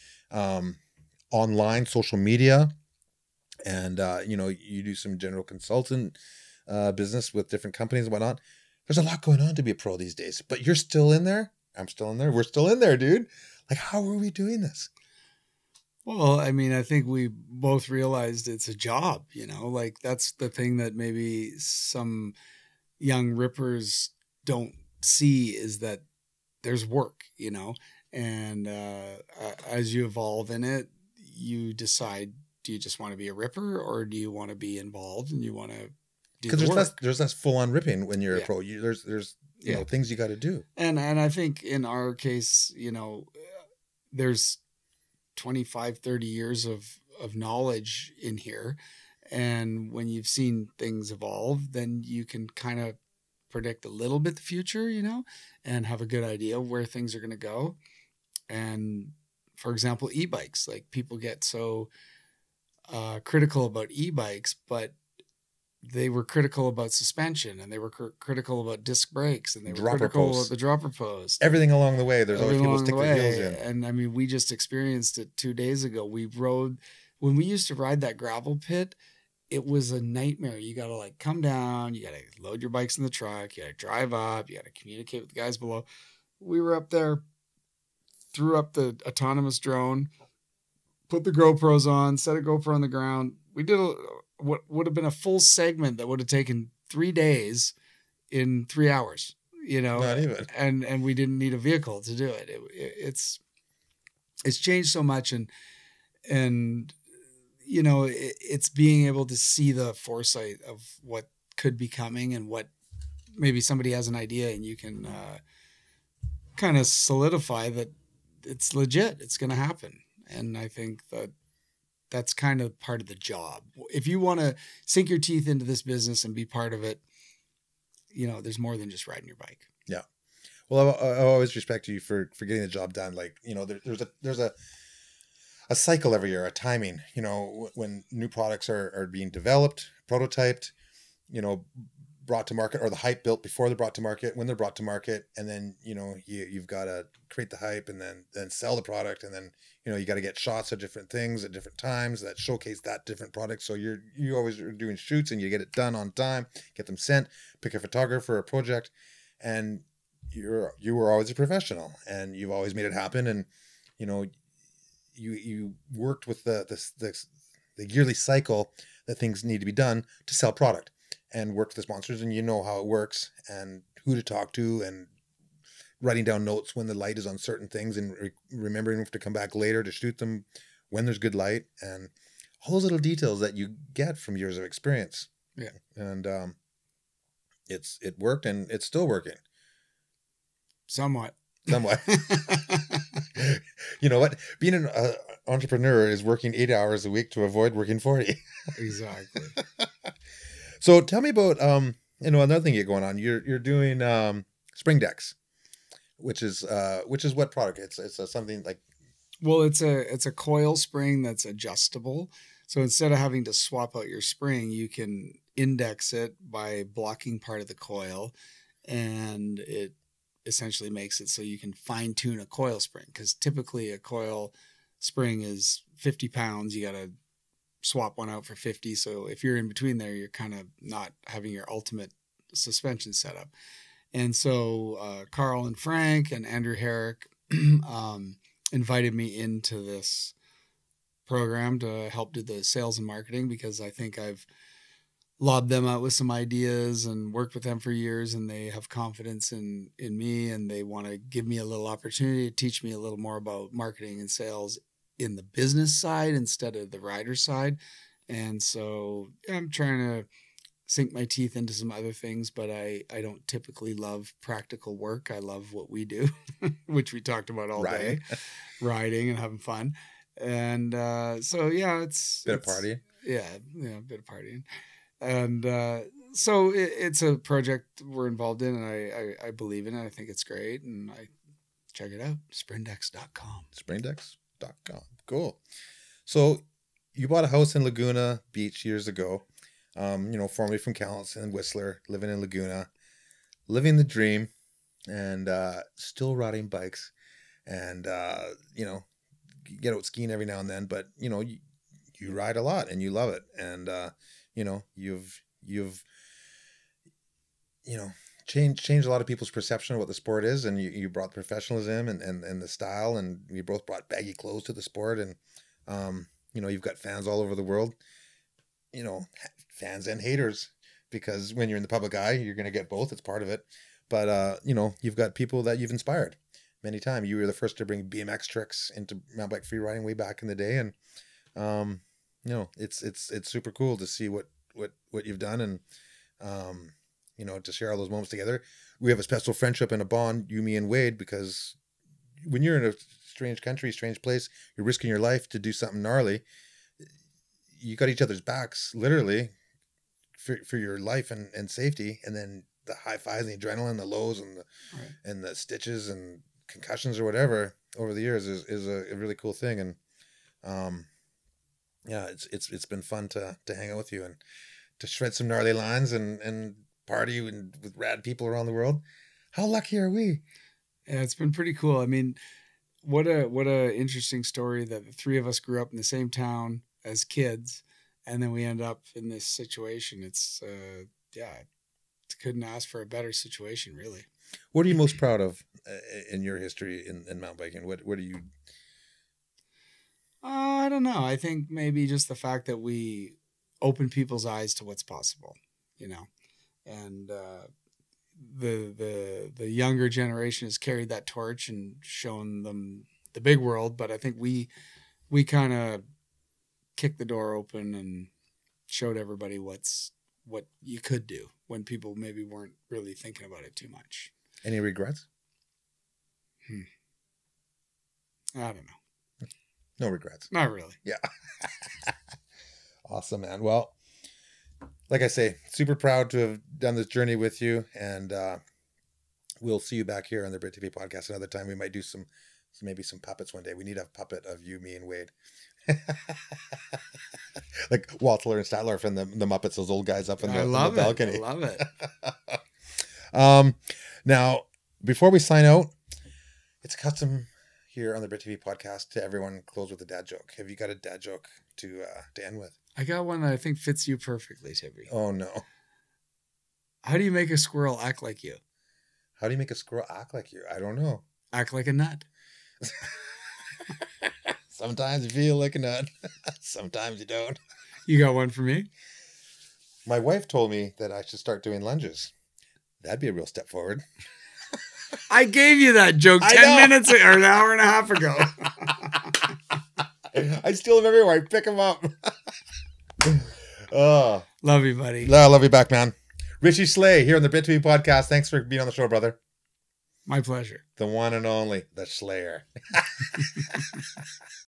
online, social media. And, you know, you do some general consultant business with different companies and whatnot. There's a lot going on to be a pro these days. But you're still in there. I'm still in there. We're still in there, dude. Like, how are we doing this? Well, I mean, I think we both realized it's a job, you know, like that's the thing that maybe some young rippers don't see, is that there's work, you know, and as you evolve in it, you decide, do you just want to be a ripper, or do you want to be involved and you want to do the work? There's less full on ripping when you're a pro. There's you know, things you got to do. And I think in our case, you know, there's 25, 30 years of knowledge in here. And when you've seen things evolve, then you can kind of predict a little bit the future, you know, and have a good idea of where things are going to go. And for example, e-bikes, like people get so critical about e-bikes, but they were critical about suspension, and they were critical about disc brakes, and they were critical about the dropper post. Everything along the way. There's always people stick their heels in. And I mean, we just experienced it 2 days ago. When we used to ride that gravel pit, it was a nightmare. You got to like come down, you got to load your bikes in the truck, you got to drive up, you got to communicate with the guys below. We were up there, threw up the autonomous drone, put the GoPros on, set a GoPro on the ground. We did what would have been a full segment that would have taken 3 days in 3 hours, you know. Not even. And we didn't need a vehicle to do it. It's changed so much, and you know, it's being able to see the foresight of what could be coming, and what maybe somebody has an idea and you can kind of solidify that it's legit, it's going to happen. And I think that's kind of part of the job. If you want to sink your teeth into this business and be part of it, you know, there's more than just riding your bike. Yeah. Well, I always respect you for getting the job done. Like, you know, there's a cycle every year, a timing, you know, when new products are being developed, prototyped, you know, brought to market, or the hype built before they're brought to market, when they're brought to market. And then, you know, you've got to create the hype and then sell the product. And then, you know, you got to get shots of different things at different times that showcase that different product. So you always are doing shoots, and you get it done on time, get them sent, pick a photographer, a project, and you were always a professional, and you've always made it happen. And, you know, you worked with the yearly cycle that things need to be done to sell product, and worked with the sponsors, and you know how it works and who to talk to, and writing down notes when the light is on certain things, and remembering to come back later to shoot them when there's good light, and all those little details that you get from years of experience. Yeah. And it worked and it's still working. Somewhat. Somewhat. You know what? Being an entrepreneur is working 8 hours a week to avoid working 40. Exactly. So tell me about another thing you got going on. You're doing spring decks, which is what product? It's something like. Well, it's a coil spring that's adjustable. So instead of having to swap out your spring, you can index it by blocking part of the coil, and it essentially makes it so you can fine tune a coil spring, because typically a coil spring is 50 pounds. You got to swap one out for 50. So if you're in between there, you're kind of not having your ultimate suspension setup. And so Carl and Frank and Andrew Herrick invited me into this program to help do the sales and marketing, because I think I've lobbed them out with some ideas and worked with them for years, and they have confidence in me, and they want to give me a little opportunity to teach me a little more about marketing and sales in the business side instead of the rider side. And so I'm trying to sink my teeth into some other things, but I don't typically love practical work. I love what we do, which we talked about all day, riding and having fun. And so, yeah, it's Bit of partying. Yeah, a bit of partying. And so it's a project we're involved in, and I believe in it. I think it's great, and I check it out, springdecks.com. Springdecks.com. Cool. So you bought a house in Laguna Beach years ago, formerly from Callison and Whistler, living in Laguna, living the dream, and still riding bikes, and get out skiing every now and then, but you ride a lot and you love it, and you've changed a lot of people's perception of what the sport is, and you brought professionalism and the style, and you both brought baggy clothes to the sport, and you've got fans all over the world, fans and haters, because when you're in the public eye, you're going to get both. It's part of it. But you've got people that you've inspired many times. You were the first to bring BMX tricks into mountain bike free riding way back in the day, and it's super cool to see what you've done, and to share all those moments together. We have a special friendship and a bond, you, me, and Wade, because when you're in a strange country, strange place, you're risking your life to do something gnarly. You got each other's backs, literally, for your life and safety, and then the high fives and the adrenaline, the lows, and and the stitches and concussions or whatever over the years is a really cool thing. And it's been fun to hang out with you and to shred some gnarly lines and party with rad people around the world. How lucky are we? Yeah, it's been pretty cool. I mean, what a interesting story that the three of us grew up in the same town as kids, and then we end up in this situation. It's couldn't ask for a better situation, really. What are you most proud of in your history in mountain biking? What are you? I don't know. I think maybe just the fact that we open people's eyes to what's possible, and the younger generation has carried that torch and shown them the big world. But I think we kind of kicked the door open and showed everybody what you could do when people maybe weren't really thinking about it too much. Any regrets? I don't know. No regrets. Not really. Yeah. Awesome, man. Well, like I say, super proud to have done this journey with you, and we'll see you back here on the Brit TV podcast another time. We might do maybe some puppets one day. We need a puppet of you, me, and Wade. Like Waltler and Statler from the Muppets, those old guys up in the balcony. I love it. Now, before we sign out, it's custom here on the Brit TV podcast to everyone close with a dad joke. Have you got a dad joke to end with? I got one that I think fits you perfectly, Tibby. Oh, no. How do you make a squirrel act like you? How do you make a squirrel act like you? I don't know. Act like a nut. Sometimes you feel like a nut. Sometimes you don't. You got one for me? My wife told me that I should start doing lunges. That'd be a real step forward. I gave you that joke 10 minutes or an hour and a half ago. I still remember where I pick them up. Love you, buddy. I love you back, man. Richie Slay here on the Bit2Me podcast. Thanks for being on the show, brother. My pleasure. The one and only, the Slayer.